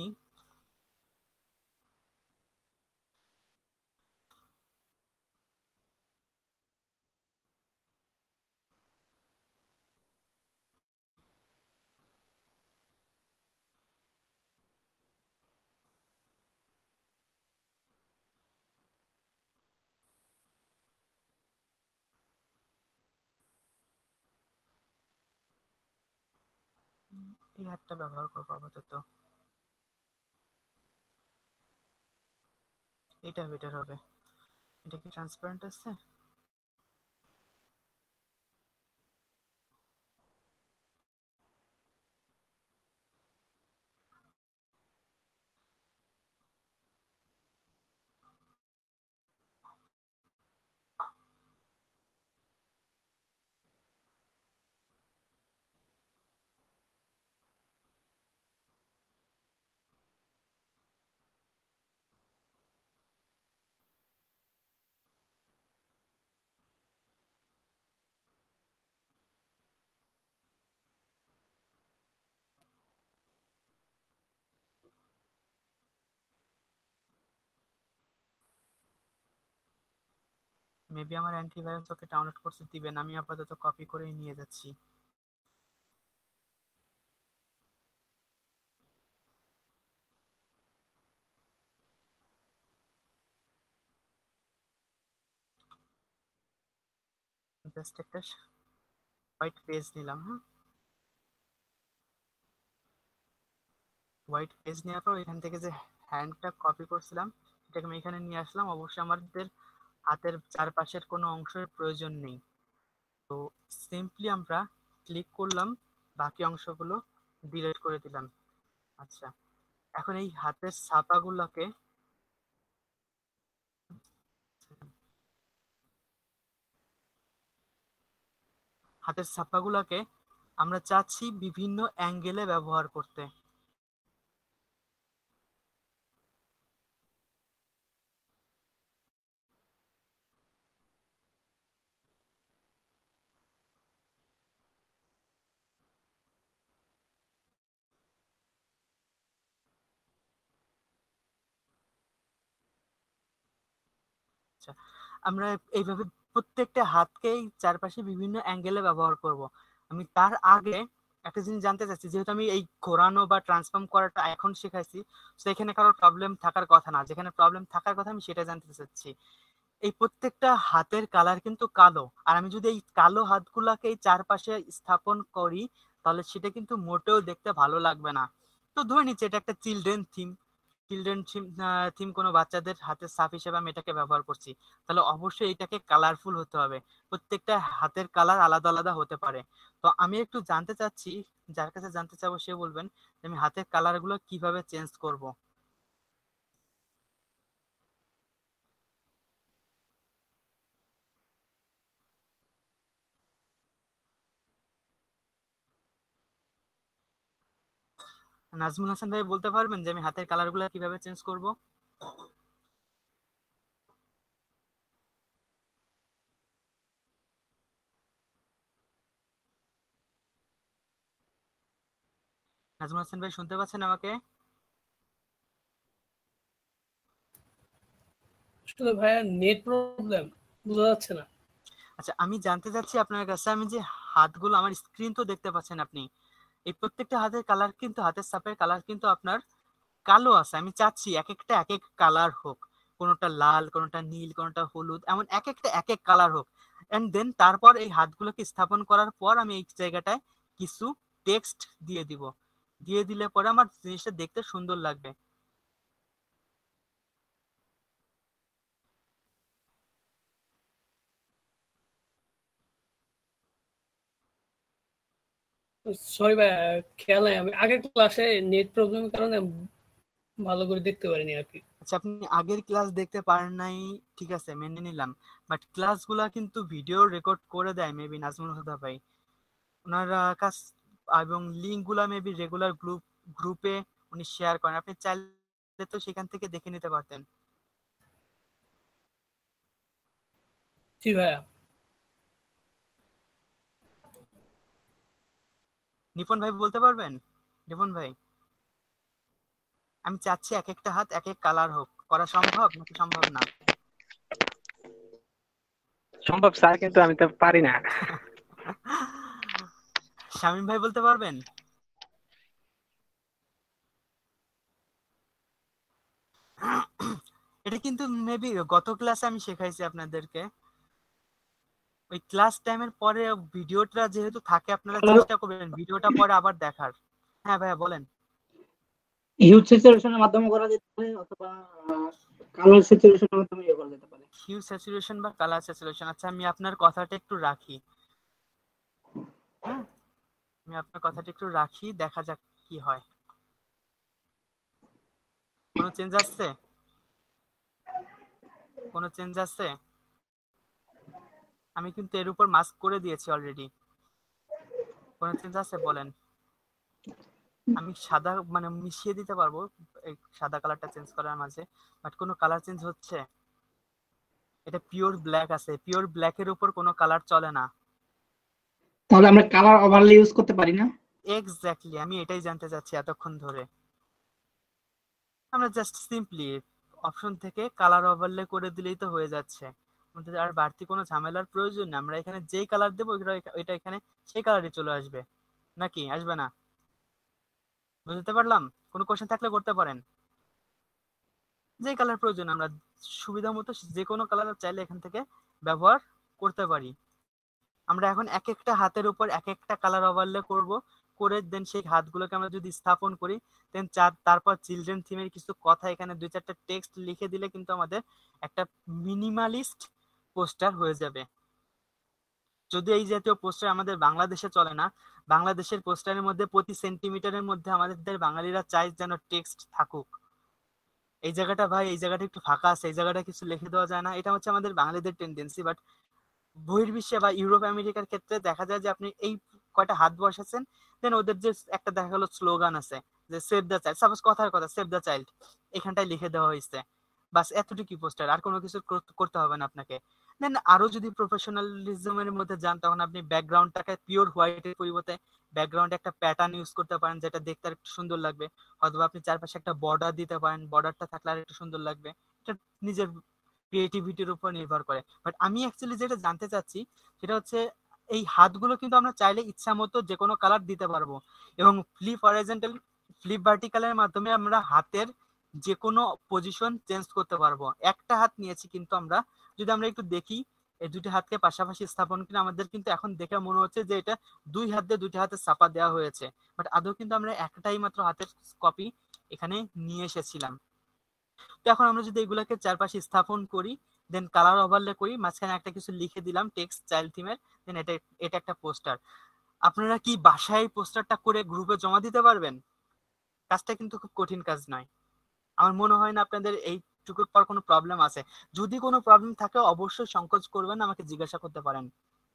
এই হাতটা ব্যবহার করবো আপাতত, এটা বেটার হবে। এটা কি ট্রান্সপারেন্ট আছে? মেবি আমার অ্যান্টিভাইরাস ওকে ডাউনলোড করতে দিবেন, আমি আপাতত কপি করেই নিয়ে যাচ্ছি। জাস্ট একটা হোয়াইট পেজ নিলাম, হ্যাঁ হোয়াইট পেজ নেওয়ার পর এখান থেকে যে হ্যান্ডটা কপি করছিলাম এটাকে আমি এখানে নিয়ে আসলাম। অবশ্যই আমাদের হাতের চারপাশের কোনো অংশের প্রয়োজন নেই, তো সিম্পলি আমরা ক্লিক করলাম, বাকি অংশগুলো ডিলিট করে দিলাম। আচ্ছা এখন এই হাতের ছাপাগুলোকে আমরা চাচ্ছি বিভিন্ন অ্যাঙ্গেলে ব্যবহার করতে। আচ্ছা আমরা এইভাবে প্রত্যেকটা হাতকেই চারপাশে বিভিন্ন অ্যাঙ্গেলে ব্যবহার করব। আমি তার আগে একটা জিনিস জানতে চাচ্ছি, যেহেতু আমি এই ঘোরানো বা ট্রান্সফর্ম করাটা এখন শেখাইছি, তো এখানে কারো প্রবলেম থাকার কথা না, যেখানে প্রবলেম থাকার কথা আমি সেটা জানতে চাচ্ছি। এই প্রত্যেকটা হাতের কালার কিন্তু কালো, আর আমি যদি এই কালো হাতগুলাকে এই চারপাশে স্থাপন করি তাহলে সেটা কিন্তু মোটেও দেখতে ভালো লাগবে না। তো ধরে নিচ্ছি এটা একটা চিলড্রেন থিম কোনো বাচ্চাদের হাতের ছাপ হিসেবে আমি এটাকে ব্যবহার করছি, তাহলে অবশ্যই এটাকে কালারফুল হতে হবে। প্রত্যেকটা হাতের কালার আলাদা আলাদা হতে পারে। তো আমি একটু জানতে চাচ্ছি, যার কাছে জানতে চাবো সে বলবেন যে আমি হাতের কালার গুলো কিভাবে চেঞ্জ করব। নাজমুল হাসান ভাই বলতে পারবেন যে আমি হাতের কালার গুলো কিভাবে চেঞ্জ করব? নাজমুল হাসান ভাই শুনতে পাচ্ছেন আমাকে? আসলে ভাইয়া নেট প্রবলেম, বোঝা যাচ্ছে না। আচ্ছা আমি জানতে চাচ্ছি আপনার কাছে, আমি যে হাতগুলো, আমার স্ক্রিন তো দেখতে পাচ্ছেন আপনি, এই প্রত্যেকটা হাতের কালার কিন্তু, হাতের ছাপের কালার কিন্তু আপনার কালো আছে। আমি চাচ্ছি এক একটা এক এক কালার হোক, কোনোটা লাল, কোনোটা নীল, কোনোটা হলুদ, এমন এক একটা এক এক কালার হোক। এন্ড দেন তারপর এই হাতগুলোকে স্থাপন করার পর আমি এই জায়গাটায় কিছু টেক্সট দিয়ে দিব, দিয়ে দিলে পরে আমার জিনিসটা দেখতে সুন্দর লাগবে। সরি ভাইয়া, খেয়াল নাই, আমি আগের ক্লাসে নেট প্রবলেমের কারণে ভালো করে দেখতে পারিনি আর কি। আচ্ছা, আপনি আগের ক্লাস দেখতে পারেন নাই, ঠিক আছে মেনে নিলাম, বাট ক্লাসগুলা কিন্তু ভিডিও রেকর্ড করে দেয় মেবি নাজমুল হুদা ভাই, ওনারা কাজ, এবং লিঙ্ক গুলা মেবি রেগুলার গ্রুপে উনি শেয়ার করেন, আপনি চাইলে তো সেখান থেকে দেখে নিতে পারতেন। জি ভাইয়া। নিপন ভাই বলতে পারবেন? নিপন ভাই, আমি চাচ্ছি এক একটা হাত এক এক কালার হোক, করা সম্ভব নাকি সম্ভব না? সম্ভব স্যার, কিন্তু আমি তো পারি না। শামীম ভাই বলতে পারবেন? এটা কিন্তু মেবি গত ক্লাসে আমি শেখাইছি আপনাদেরকে, ওই ক্লাস টাইমের পরে ভিডিওটা যেহেতু থাকে, আপনারা চেষ্টা করবেন ভিডিওটা পরে আবার দেখার। হ্যাঁ ভাইয়া বলেন। হিউজ স্যাচুরেশনের মাধ্যমে করা যেতে পারে, অথবা কালার স্যাচুরেশনের মাধ্যমে করা যেতে পারে। হিউ স্যাচুরেশন বা কালার স্যাচুরেশন, আচ্ছা আমি আপনার কথাটা একটু রাখি। হ্যাঁ, আমি আপনার কথাটা একটু রাখি, দেখা যাক কি হয়। কোনো চেঞ্জ আসছে? কোনো চেঞ্জ আসছে? আমি কিন্তু এর উপর মাস্ক করে দিয়েছি অলরেডি। কোনো চেঞ্জ আছে বলেন? আমি সাদা মানে মিশিয়ে দিতে পারবো এই সাদা কালারটা চেঞ্জ করার মাঝে, বাট কোনো কালার চেঞ্জ হচ্ছে? এটা পিওর ব্ল্যাক আছে, পিওর ব্ল্যাকের উপর কোনো কালার চলে না। তাহলে আমরা কালার ওভারলে ইউজ করতে পারি না? এক্স্যাক্টলি, আমি এটাই জানতে চাচ্ছি এতক্ষণ ধরে। আমরা জাস্ট সিম্পলি অপশন থেকে কালার ওভারলে করে দিলেই তো হয়ে যাচ্ছে, আমাদের আর বাড়তি কোনো ঝামেলার প্রয়োজন নেই। আমরা এখানে যেই কালার দেবো এটা এখানে সেই কালারই চলে আসবে, নাকি আসবে না? বুঝতে পারলাম? কোনো কোশ্চেন থাকলে করতে পারেন। যে কালার প্রয়োজন আমরা সুবিধা মতো যে কোনো কালার চাইলে এখান থেকে ব্যবহার করতে পারি। আমরা এখন এক একটা হাতের উপর এক একটা কালার ওভারলে করব, করে দেন সেই হাতগুলোকে আমরা যদি স্থাপন করি, দেন তারপর চিলড্রেন থিমের কিছু কথা এখানে দুই চারটা টেক্সট লিখে দিলে কিন্তু আমাদের একটা মিনিমালিস্ট পোস্টার হয়ে যাবে। যদি এই জাতীয় পোস্টার আমাদের বাংলাদেশে চলে না, বাংলাদেশের পোস্টারের মধ্যে প্রতি সেন্টিমিটারের মধ্যে আমাদের বাঙালিরা চাই যেন টেক্সট থাকুক। এই জায়গাটা ভাই, এই জায়গাটা একটু ফাঁকা আছে, এই জায়গাটা কিছু লিখে দেওয়া যায় না, এটা হচ্ছে আমাদের বাঙালিদের টেন্ডেন্সি। বাট বহির্বিশ্বে বা ইউরোপ আমেরিকার ক্ষেত্রে দেখা যায় যে আপনি এই কয়টা হাত বসাচ্ছেন, দেন ওদের যে একটা দেখা গেল স্লোগান আছে যে সেভ দ্য চাইল্ড, সাপোজ কথার কথা সেভ দ্য চাইল্ড, এখানটায় লিখে দেওয়া হয়েছে, বাস এতটুকু পোস্টার, আর কোনো কিছু করতে হবে না আপনাকে। দেন আরো যদি প্রফেশনালিজমের মধ্যে যান, তখন আপনি ব্যাকগ্রাউন্ডটাকে পিওর হোয়াইটের পরিবর্তে ব্যাকগ্রাউন্ডে একটা প্যাটার্ন ইউজ করতে পারেন, যেটা দেখতে আর একটু সুন্দর লাগবে। অথবা আপনি চারপাশে একটা বর্ডার দিতে পারেন, বর্ডারটা থাকলে আর একটু সুন্দর লাগবে। এটা নিজের ক্রিয়েটিভিটির উপর নির্ভর করে। বাট আমি অ্যাকচুয়ালি যেটা জানতে চাচ্ছি সেটা হচ্ছে এই হাতগুলো কিন্তু আমরা চাইলে ইচ্ছা মতো যে কোনো কালার দিতে পারবো, এবং ফ্লিপ হরাইজন্টাল ফ্লিপ ভার্টিক্যালের মাধ্যমে আমরা হাতের যে কোনো পজিশন চেঞ্জ করতে পারবো। একটা হাত নিয়েছি কিন্তু আমরা, যদি আমরা একটু দেখি এই দুটি হাতকে পাশাপাশি স্থাপন করে, আমাদের কিন্তু এখন দেখে মনে হচ্ছে যে এটা দুই হাত দিয়ে দুটি হাতে চাপা দেওয়া হয়েছে, বাট আদৌ কিন্তু আমরা একটাই মাত্র হাতের কপি এখানে নিয়ে এসেছিলাম। তো এখন আমরা যদি এগুলাকে চারপাশে স্থাপন করি, দেন কালার ওভারলে করি, মাঝখানে একটা কিছু লিখে দিলাম টেক্সট চাইল্ড থিমের, দেন এটা এটা একটা পোস্টার। আপনারা কি বাসায় পোস্টারটা করে গ্রুপে জমা দিতে পারবেন? কাজটা কিন্তু খুব কঠিন কাজ নয়। আমার মনে হয় না আপনাদের এইটুকুর পর কোনো প্রবলেম আছে। যদি কোনো প্রবলেম থাকে অবশ্যই সংকোচ করবেন, আমাকে জিজ্ঞাসা করতে পারেন।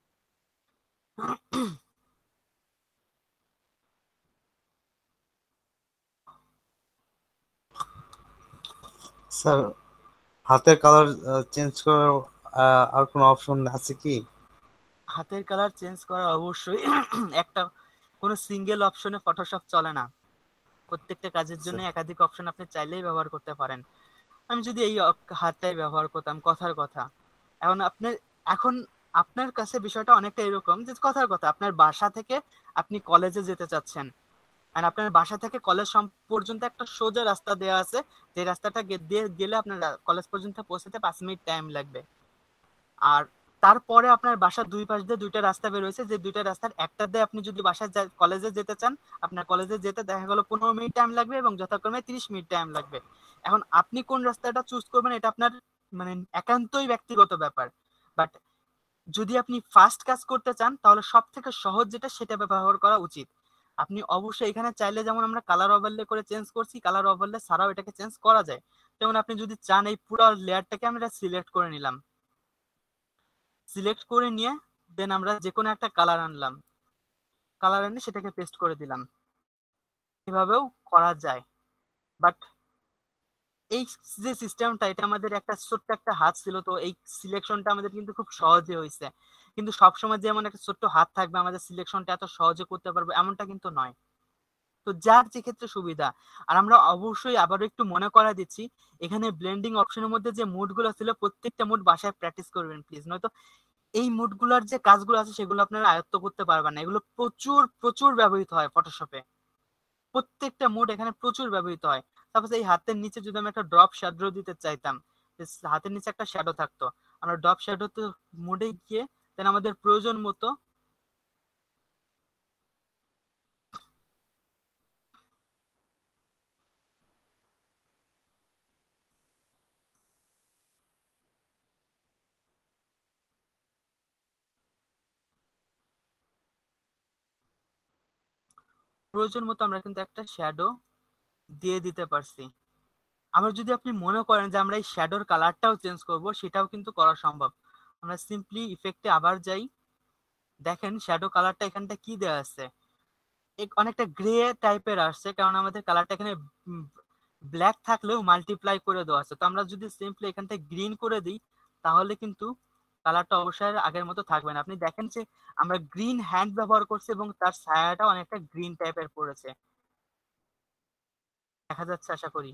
স্যার, হাতের কালার চেঞ্জ করার আর কোনো অপশন আছে কি? হাতের কালার চেঞ্জ করা অবশ্যই একটা কোনো সিঙ্গেল অপশনে ফটোশপ চলে না, প্রত্যেকটা কাজের জন্য একাধিক অপশন আপনি চাইলেই ব্যবহার করতে পারেন। আমি যদি এই হাতটাই ব্যবহার করতাম, কথার কথা, এখন আপনার এখন আপনার কাছে বিষয়টা অনেকটা এরকম যে কথার কথা আপনার বাসা থেকে আপনি কলেজে যেতে চাচ্ছেন, আর আপনার বাসা থেকে কলেজ পর্যন্ত একটা সোজা রাস্তা দেওয়া আছে, যে রাস্তাটা দিয়ে গেলে আপনার কলেজ পর্যন্ত পৌঁছাতে 5 মিনিট টাইম লাগবে। আর তারপরে আপনার বাসার দুই পাশ দিয়ে দুইটা রাস্তা বের হয়েছে, যে দুইটা রাস্তার একটা দিয়ে আপনি যদি বাসায় কলেজে যেতে চান, আপনার কলেজে যেতে দেখা গেল 15 মিনিট টাইম লাগবে, এবং যথাক্রমে 30 মিনিট টাইম লাগবে। এখন আপনি কোন রাস্তাটা চুজ করবেন এটা আপনার মানে একান্তই ব্যক্তিগত ব্যাপার। বাট যদি আপনি ফাস্ট কাজ করতে চান, তাহলে সব থেকে সহজ যেটা সেটা ব্যবহার করা উচিত। আপনি অবশ্যই এখানে চাইলে যেমন আমরা কালার ওভারলে করে চেঞ্জ করছি, কালার ওভারলে ছাড়াও এটাকে চেঞ্জ করা যায়। যেমন আপনি যদি চান এই পুরো লেয়ারটাকে আমরা সিলেক্ট করে নিলাম, সিলেক্ট করে নিয়ে দেন আমরা যে কোনো একটা কালার আনলাম, কালার এনে সেটাকে পেস্ট করে দিলাম, এভাবেও করা যায়। বাট এই যে সিস্টেমটা, এটা আমাদের একটা ছোট্ট একটা হাত ছিল, তো এই সিলেকশনটা আমাদের কিন্তু খুব সহজে হয়েছে। কিন্তু সবসময় যেমন একটা ছোট্ট হাত থাকবে আমাদের সিলেকশনটা এত সহজে করতে পারবো এমনটা কিন্তু নয়। তো যার যে ক্ষেত্রে সুবিধা। আর আমরা অবশ্যই আবারও একটু মনে করা দিচ্ছি, এখানে ব্লেন্ডিং অপশনের মধ্যে যে মুড গুলো ছিল প্রত্যেকটা মুড বাসায় প্র্যাকটিস করবেন প্লিজ, নয়তো এই মুড গুলার যে কাজগুলো আছে সেগুলো আপনারা আয়ত্ত করতে পারবেন না। এগুলো প্রচুর প্রচুর ব্যবহৃত হয় ফটোশপে, প্রত্যেকটা মুড এখানে প্রচুর ব্যবহৃত হয়। সাপোজ এই হাতের নিচে যদি আমি একটা ড্রপ শ্যাডো দিতে চাইতাম, হাতের নিচে একটা শ্যাডো থাকতো, আমরা ড্রপ শ্যাডো মুডে গিয়ে দেন আমাদের প্রয়োজন মতো আমরা কিন্তু একটা শ্যাডো দিয়ে দিতে পারছি। আবার যদি আপনি মনে করেন যে আমরা এই শ্যাডোর কালারটাও চেঞ্জ করব, সেটাও কিন্তু করা সম্ভব। আমরা সিম্পলি ইফেক্টে আবার যাই, দেখেন শ্যাডো কালারটা এখানটা কি দেওয়া আছে, অনেকটা গ্রে টাইপের আসছে, কারণ আমাদের কালারটা এখানে ব্ল্যাক থাকলেও মাল্টিপ্লাই করে দেওয়া আছে। তো আমরা যদি সিম্পলি এখান থেকে গ্রিন করে দিই তাহলে কিন্তু কালারটা অবশ্যই আগের মতো থাকবে না। আপনি দেখেন যে আমরা গ্রিন হ্যান্ড ব্যবহার করছি এবং তার ছায়াটা অনেকটা গ্রিন টাইপের পড়েছে, দেখা যাচ্ছে আশা করি।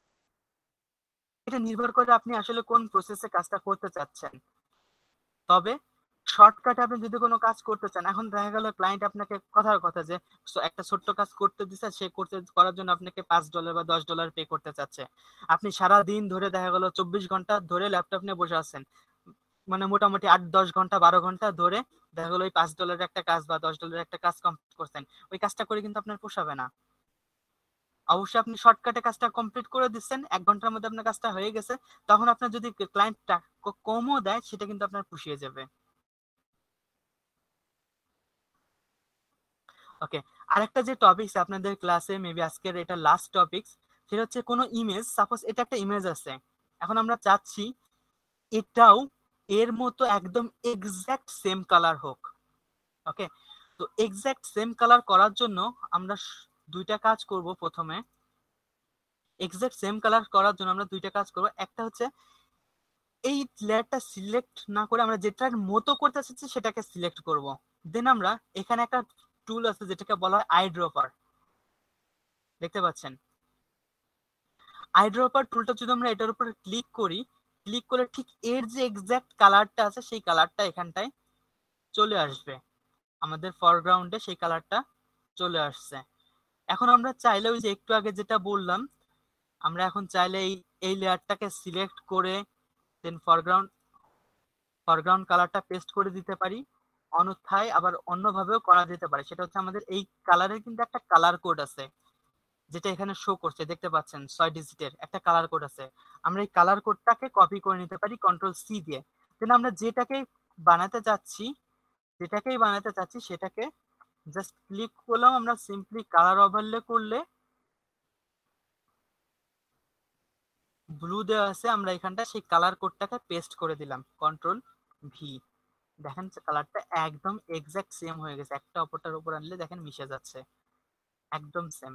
এটা নির্ভর করে আপনি আসলে কোন প্রসেসে কাজটা করতে চাচ্ছেন। তবে শর্টকাটে আপনি যদি কোনো কাজ করতে চান, এখন দেখা গেল ক্লায়েন্ট আপনাকে কথার কথা যে একটা ছোট্ট কাজ করতে দিচ্ছে, সে করার জন্য আপনাকে $5 বা $10 পে করতে চাচ্ছে। আপনি সারা দিন ধরে দেখা গেল 24 ঘন্টা ধরে ল্যাপটপ নিয়ে বসে আছেন, মানে মোটামুটি 8-10 ঘন্টা 12 ঘন্টা ধরে দেখা গেল ওই $5 একটা কাজ বা $10 একটা কাজ কমপ্লিট করছেন, ওই কাজটা করে কিন্তু আপনার পোষাবে না। অবশ্যই আপনি শর্টকাটে কাজটা কমপ্লিট করে দিচ্ছেন, 1 ঘন্টার মধ্যে আপনার কাজটা হয়ে গেছে, তখন আপনার যদি ক্লায়েন্ট কমও দেয় সেটা কিন্তু আপনার পুষিয়ে যাবে। ওকে, আরেকটা যে টপিকস আপনাদের ক্লাসে মেবি আজকের এটা লাস্ট টপিকস, সেটা হচ্ছে কোনো ইমেজ, সাপোজ এটা একটা ইমেজ আছে, এখন আমরা চাচ্ছি এটাও এর মতো একদম এক্সাক্ট সেম কালার হোক। ওকে, তো এক্সাক্ট সেম কালার করার জন্য আমরা দুইটা কাজ করব। প্রথমে এক্সাক্ট সেম কালার করার জন্য আমরা দুইটা কাজ করব। একটা হচ্ছে এই লেয়ারটা সিলেক্ট না করে আমরা যেটার মতো করতে চাচ্ছি সেটাকে সিলেক্ট করব। দেন আমরা এখানে একটা টুল আছে যেটাকে বলা হয় আইড্রপার, দেখতে পাচ্ছেন আইড্রপার টুলটা। যদি আমরা এটার উপর ক্লিক করি, ক্লিক করলে ঠিক এর যে এক্সাক্ট কালারটা আছে সেই কালারটা এখানটায় চলে আসবে, আমাদের ফরগ্রাউন্ডে সেই কালারটা চলে আসছে। এখন আমরা চাইলে ওই যে একটু আগে যেটা বললাম, আমরা এখন চাইলে এই লেয়ারটাকে সিলেক্ট করে দেন ফরগ্রাউন্ড কালারটা পেস্ট করে দিতে পারি, অন্যথায় আবার অন্যভাবেও করা যেতে পারে। সেটা হচ্ছে আমাদের এই কালারের কিন্তু একটা কালার কোড আছে, যেটা এখানে শো করছে, দেখতে পাচ্ছেন 6 ডিজিটের একটা কালার কোড আছে। আমরা এই কালার কোডটাকে কপি করে নিতে পারি Ctrl+C দিয়ে। দেন আমরা বানাতে চাচ্ছি সেটাকে জাস্ট ক্লিক করলাম, আমরা সিম্পলি কালার ওভারলে করলে ব্লু দেওয়া আছে, আমরা এখানটা সেই কালার কোডটাকে পেস্ট করে দিলাম Ctrl+V। দেখেন কালারটা একদম এক্সাক্ট সেম হয়ে গেছে, একটা অপরটার উপর আনলে দেখেন মিশে যাচ্ছে, একদম সেম।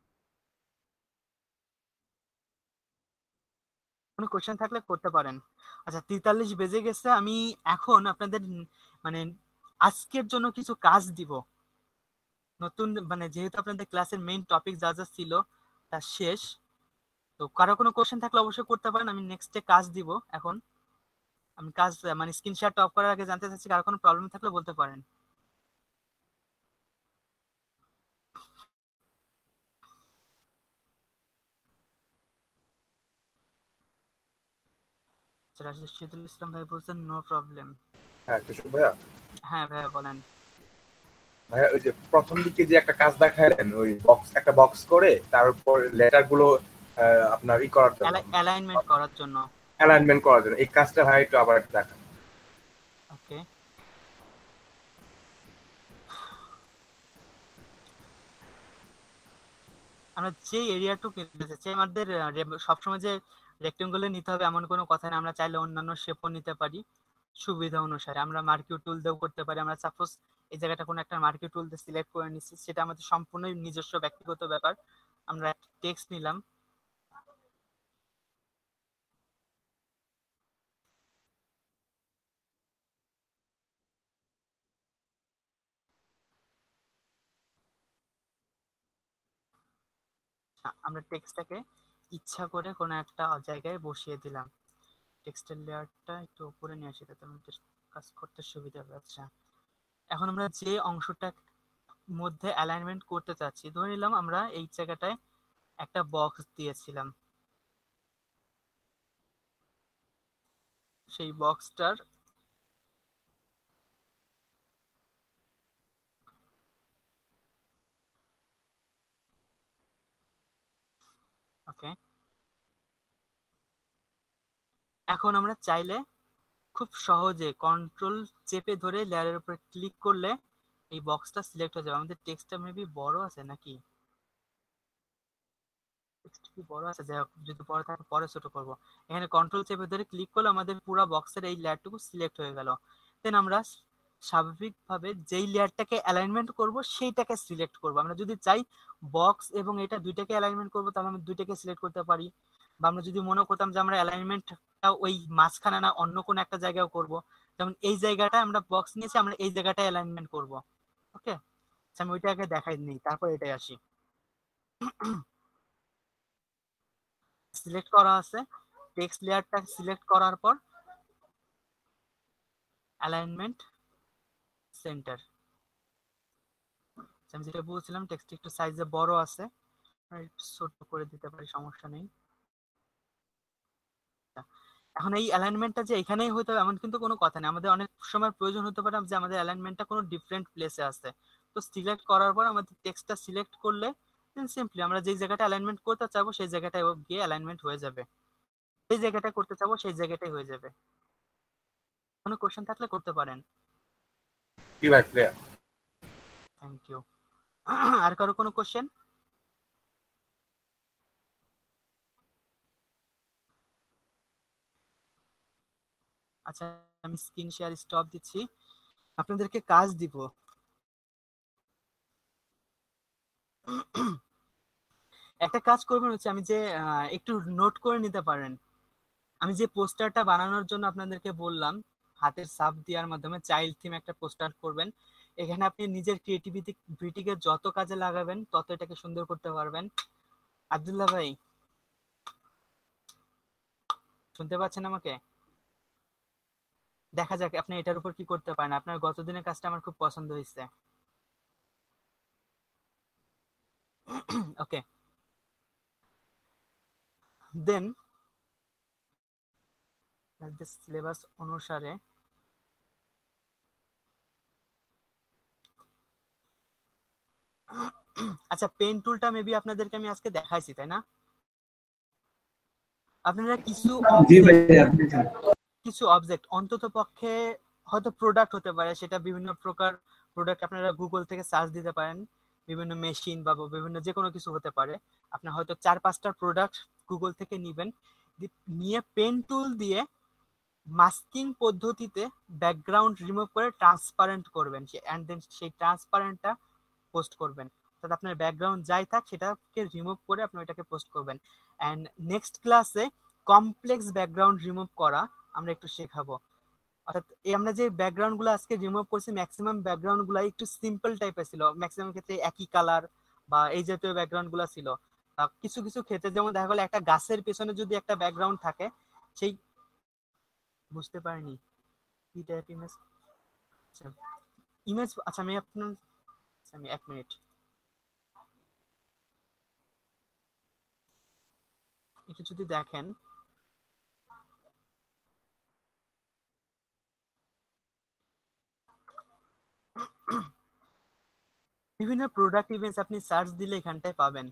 কোনো কোশ্চেন থাকলে করতে পারেন। আচ্ছা, 43 বেজে গেছে, আমি এখন আপনাদের মানে আজকের জন্য কিছু কাজ দিব নতুন, মানে যেহেতু আপনাদের ক্লাসের মেইন টপিক যা যা ছিল তা শেষ। তো কারো কোনো কোশ্চেন থাকলে অবশ্যই করতে পারেন, আমি নেক্সটে কাজ দিব। এখন আমি কাজ মানে স্ক্রিনশট অফ করার আগে জানতে চাচ্ছি কারো কোনো প্রবলেম থাকলে বলতে পারেন। শহীদুল ইসলাম ভাই বলছেন নো প্রবলেম। হ্যাঁ কেশব ভাইয়া, হ্যাঁ ভাইয়া বলেন। ভাইয়া ওই যে প্রথম দিকে যে একটা কাজ দেখালেন, ওই একটা বক্স করে তার উপর লেটার গুলো আপনার করার জন্য, অ্যালাইনমেন্ট করার জন্য, এই কাজটা ভাই একটু আবার দেখান। ওকে আমরা যে এরিয়াটুকু নিতে চাই আমাদের সবসময় যে রেক্টেঙ্গলে নিতে হবে এমন কোনো কথা না, আমরা চাইলে অন্যান্য শেপও নিতে পারি সুবিধা অনুসারে। আমরা মার্কিউ টুল দিয়েও করতে পারি। আমরা সাপোজ এই জায়গাটা কোনো একটা মার্কিউ টুল দিয়ে সিলেক্ট করে নিচ্ছি, সেটা আমাদের সম্পূর্ণ নিজস্ব ব্যক্তিগত ব্যাপার। আমরা টেক্সট নিলাম, আমরা টেক্সটটাকে ইচ্ছা করে কোনো একটা জায়গায় বসিয়ে দিলাম। টেক্সটের লেয়ারটা একটু উপরে নিয়ে আসি, তাতে আমাদের কাজ করতে সুবিধা হবে। আচ্ছা, এখন আমরা যে অংশটা মধ্যে অ্যালাইনমেন্ট করতে চাচ্ছি, ধরে নিলাম আমরা এই জায়গাটায় একটা বক্স দিয়েছিলাম, সেই বক্সটার ওকে, এখন আমরা চাইলে খুব সহজে কন্ট্রোল চেপে ধরে লেয়ারের উপরে ক্লিক করলে এই বক্সটা সিলেক্ট হয়ে যাবে। আমাদের টেক্সটটা মেবি বড় আছে নাকি, টেক্সট কি বড় আছে? যাই হোক, যদি বড় থাকে পরে ছোট করব। এখানে কন্ট্রোল চেপে ধরে ক্লিক করলে আমাদের পুরো বক্সের এই লেয়ারটুকু সিলেক্ট হয়ে গেল। দেন আমরা স্বাভাবিকভাবে যেই লেয়ারটাকে অ্যালাইনমেন্ট করব সেইটাকে সিলেক্ট করব। আমরা যদি চাই বক্স এবং এটা দুইটাকে অ্যালাইনমেন্ট করব, তাহলে আমরা দুইটাকে সিলেক্ট করতে পারি। বা আমরা যদি মনে করতাম যে আমরা অ্যালাইনমেন্টটা ওই মাঝখানে না অন্য কোনো একটা জায়গায় করব, যেমন এই জায়গাটায় আমরা বক্স নিয়েছি, আমরা এই জায়গাটায় অ্যালাইনমেন্ট করব। ওকে, আমি ওইটাকে দেখাই নিই, তারপর এটাই আসি। সিলেক্ট করা আছে, টেক্সট লেয়ারটা সিলেক্ট করার পর অ্যালাইনমেন্ট সেন্টার, আমি যেটা বলছিলাম টেক্সট একটু সাইজে বড় আছে, ছোট করে দিতে পারি, সমস্যা নেই। এখন এই অ্যালাইনমেন্টটা যে এখানেই হতে হবে এমন কিন্তু কোনো কথা নেই, আমাদের অনেক সময় প্রয়োজন হতে পারে যে আমাদের অ্যালাইনমেন্টটা কোনো ডিফারেন্ট প্লেসে আছে। তো সিলেক্ট করার পর আমাদের টেক্সটটা সিলেক্ট করলে দেন সিম্পলি আমরা যেই জায়গাটা অ্যালাইনমেন্ট করতে চাইবো সেই জায়গাটায় গিয়ে অ্যালাইনমেন্ট হয়ে যাবে, সেই জায়গাটা করতে চাইবো সেই জায়গাটাই হয়ে যাবে। কোনো কোশ্চেন থাকলে করতে পারেন। কি ভাই, ক্লিয়ার? Thank you. আর কারো কোনো কোশ্চেন? আচ্ছা, আমি স্ক্রিন শেয়ার স্টপ দিচ্ছি, আপনাদেরকে কাজ দিব। একটা কাজ করবেন হচ্ছে, আমি যে একটু নোট করে নিতে পারেন, আমি যে পোস্টারটা বানানোর জন্য আপনাদেরকে বললাম হাতের ছাপ দেওয়ার মাধ্যমে চাইল্ড থিম একটা পোস্টার করবেন, এখানে আপনি নিজের ক্রিয়েটিভিটিকে যত কাজে লাগাবেন তত এটাকে সুন্দর করতে পারবেন। আব্দুল্লাহ ভাই শুনতে পাচ্ছেন আমাকে? দেখা যাক আপনি এটার উপর কি করতে পারেন। আপনার গতদিনের কাজটা আমার খুব পছন্দ হয়েছে। ওকে, দেন সিলেবাস অনুসারে আচ্ছা, পেন টুলটা মেবি আপনাদেরকে আমি আজকে দেখাইছি, তাই না? আপনারা কিছু অবজেক্ট অন্তত পক্ষে হয়তো প্রোডাক্ট হতে পারে, সেটা বিভিন্ন প্রকার প্রোডাক্ট আপনারা গুগল থেকে সার্চ দিতে পারেন, বিভিন্ন মেশিন বা বিভিন্ন যে কোনো কিছু হতে পারে। আপনার হয়তো 4-5টা প্রোডাক্ট গুগল থেকে নিবেন, নিয়ে পেন টুল দিয়ে মাস্কিং পদ্ধতিতে ব্যাকগ্রাউন্ড রিমুভ করে ট্রান্সপারেন্ট করবেন, এন্ড দেন সেই ট্রান্সপারেন্টটা পোস্ট করবেন। অর্থাৎ আপনার ব্যাকগ্রাউন্ড যাই থাক সেটাকে রিমুভ করে আপনি ওইটাকে পোস্ট করবেন। এন্ড নেক্সট ক্লাসে কমপ্লেক্স ব্যাকগ্রাউন্ড রিমুভ করা আমরা একটু শেখাবো। অর্থাৎ এই আমরা যে ব্যাকগ্রাউন্ড গুলো আজকে রিমুভ করছি ম্যাক্সিমাম ব্যাকগ্রাউন্ড গুলো একটু সিম্পল টাইপের ছিল, ম্যাক্সিমাম ক্ষেত্রে একই কালার বা এই জাতীয় ব্যাকগ্রাউন্ড গুলো ছিল। কিছু কিছু ক্ষেত্রে যেমন দেখা গেল একটা গাছের পেছনে যদি একটা ব্যাকগ্রাউন্ড থাকে, সেই বুঝতে পারিনি কি টাইপ ইমেজ, ইমেজ। আচ্ছা আমি 1 মিনিট একটু যদি দেখেন, বিভিন্ন প্রোডাক্ট ইমেজ আপনি সার্চ দিলে এখানটায় পাবেন।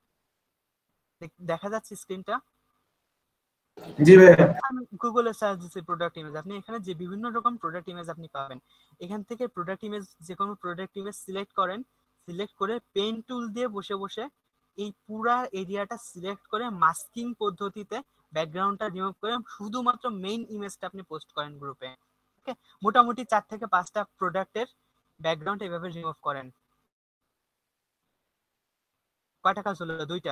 দেখা যাচ্ছে স্ক্রিনটা? জি ভাই। আমি গুগলে সার্চ দিচ্ছি প্রোডাক্ট ইমেজ, আপনি এখানে যে বিভিন্ন রকম প্রোডাক্ট ইমেজ আপনি পাবেন। এখান থেকে প্রোডাক্ট ইমেজ, যে কোনো প্রোডাক্ট ইমেজ সিলেক্ট করেন, সিলেক্ট করে পেন টুল দিয়ে বসে বসে এই পুরা এরিয়াটা সিলেক্ট করে মাস্কিং পদ্ধতিতে ব্যাকগ্রাউন্ডটা রিমুভ করে শুধুমাত্র মেইন ইমেজটা আপনি পোস্ট করেন গ্রুপে। ওকে, মোটামুটি 4 থেকে 5টা প্রোডাক্টের ব্যাকগ্রাউন্ড এভাবে রিমুভ করেন। কয়টা কাজ হলো? 2টা।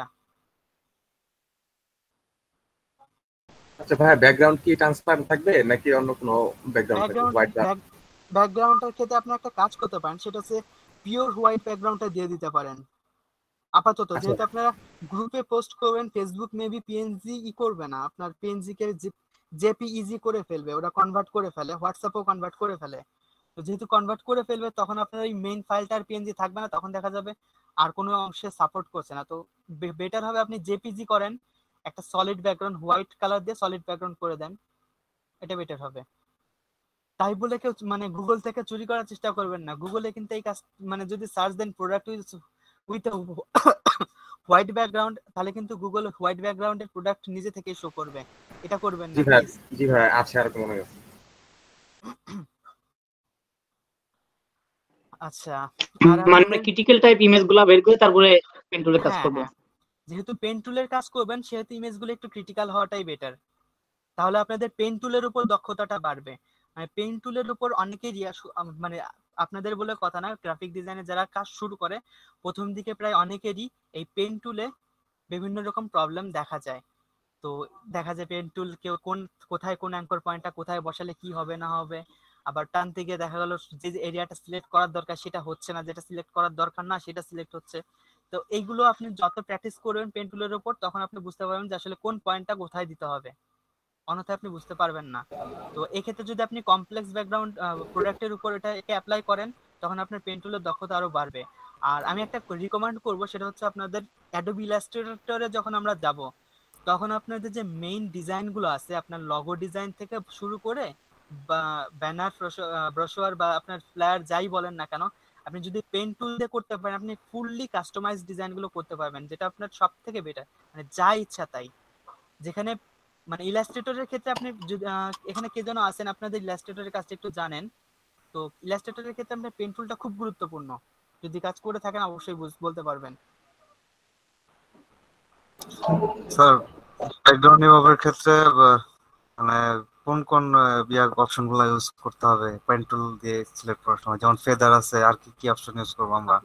আচ্ছা ভাই, ব্যাকগ্রাউন্ড কি ট্রান্সপারেন্ট থাকবে নাকি অন্য কোনো ব্যাকগ্রাউন্ড থাকবে? হোয়াইট ব্যাকগ্রাউন্ডের ক্ষেত্রে আপনি একটা কাজ করতে পারেন, সেটা হচ্ছে পিওর হোয়াইট ব্যাকগ্রাউন্ডটা দিয়ে দিতে পারেন আপাতত। যেহেতু আপনারা গ্রুপে পোস্ট করবেন, ফেসবুক মেবি পিএনজি করবে না, আপনার পিএনজি কে জেপিইজি করে ফেলবে, ওটা কনভার্ট করে ফেলে, হোয়াটসঅ্যাপও কনভার্ট করে ফেলে। তো যেহেতু কনভার্ট করে ফেলবে, তখন আপনার ওই মেইন ফাইলটার পিএনজি থাকবে না, তখন দেখা যাবে আর কোনো অংশে সাপোর্ট করছে না। তো বেটার হবে আপনি জেপিজি করেন, একটা সলিড ব্যাকগ্রাউন্ড হোয়াইট কালার দিয়ে সলিড ব্যাকগ্রাউন্ড করে দেন, এটা বেটার হবে। তাই বলে কেউ মানে গুগল থেকে চুরি করার চেষ্টা করবেন না। গুগলে কিন্তু এই কাজ মানে যদি সার্চ দেন প্রোডাক্ট উইথ হোয়াইট ব্যাকগ্রাউন্ড, তাহলে কিন্তু গুগল হোয়াইট ব্যাকগ্রাউন্ডের প্রোডাক্ট নিজে থেকে শো করবে, এটা করবেন না প্লিজ। জি ভাই, আছে আর মনে আছে। আচ্ছা, মানে ক্রিটিক্যাল টাইপ ইমেজগুলো বের করে তারপরে পেন টুলের কাজ করব। যেহেতু পেন টুলের কাজ করবেন, সেহেতু ইমেজগুলো একটু ক্রিটিক্যাল হওয়াটাই বেটার, তাহলে আপনাদের পেন টুলের উপর দক্ষতাটা বাড়বে। মানে পেন টুলের উপর অনেকেরই মানে আপনাদের বলে কথা না, গ্রাফিক ডিজাইনে যারা কাজ শুরু করে প্রথম দিকে প্রায় অনেকেরই এই পেন টুলে বিভিন্ন রকম প্রবলেম দেখা যায়। তো দেখা যায় পেন টুল কেউ কোথায় কোন অ্যাঙ্কর পয়েন্টটা কোথায় বসালে কি হবে না হবে, আবার টানতে গিয়ে দেখা গেল যে এরিয়াটা সিলেক্ট করার দরকার সেটা হচ্ছে না, যেটা সিলেক্ট করার দরকার না সেটা সিলেক্ট হচ্ছে। তো এইগুলো আপনি যত প্র্যাকটিস করবেন পেন টুলের উপর, তখন আপনি বুঝতে পারবেন যে আসলে কোন পয়েন্টটা কোথায় দিতে হবে, অন্যথায় আপনি বুঝতে পারবেন না। তো এক্ষেত্রে যদি আপনি কমপ্লেক্স ব্যাকগ্রাউন্ড প্রোডাক্টের উপর এটাকে অ্যাপ্লাই করেন, তখন আপনার পেন টুলের দক্ষতা আরো বাড়বে। আর আমি একটা রিকমেন্ড করব, সেটা হচ্ছে আপনাদের অ্যাডোবি ইলাস্ট্রেটরে যখন আমরা যাব, তখন আপনাদের যে মেইন ডিজাইনগুলো আছে, আপনার লগো ডিজাইন থেকে শুরু করে বা ব্যানার ব্রোশার বা আপনার ফ্লায়ার যাই বলেন না কেন, আপনি যদি পেন টুল দিয়ে করতে পারেন, আপনি ফুললি কাস্টমাইজ ডিজাইনগুলো করতে পারবেন, যেটা আপনার সব থেকে বেটার। মানে যা ইচ্ছা তাই। যেখানে মানে ইলাস্ট্রেটরের ক্ষেত্রে আপনি এখানে কে যেন আছেন, আপনাদের ইলাস্ট্রেটরের কাজটা একটু জানেন, তো ইলাস্ট্রেটরের ক্ষেত্রে আপনার পেন টুলটা খুব গুরুত্বপূর্ণ, যদি কাজ করে থাকেন অবশ্যই বলতে পারবেন। স্যার ব্যাকগ্রাউন্ড রিমুভের ক্ষেত্রে মানে কোন কোন অপশন গুলো ইউজ করতে হবে পেন টুল দিয়ে সিলেক্ট করার সময়? যেমন ফেদার আছে, আর কি কি অপশন ইউজ করব আমরা?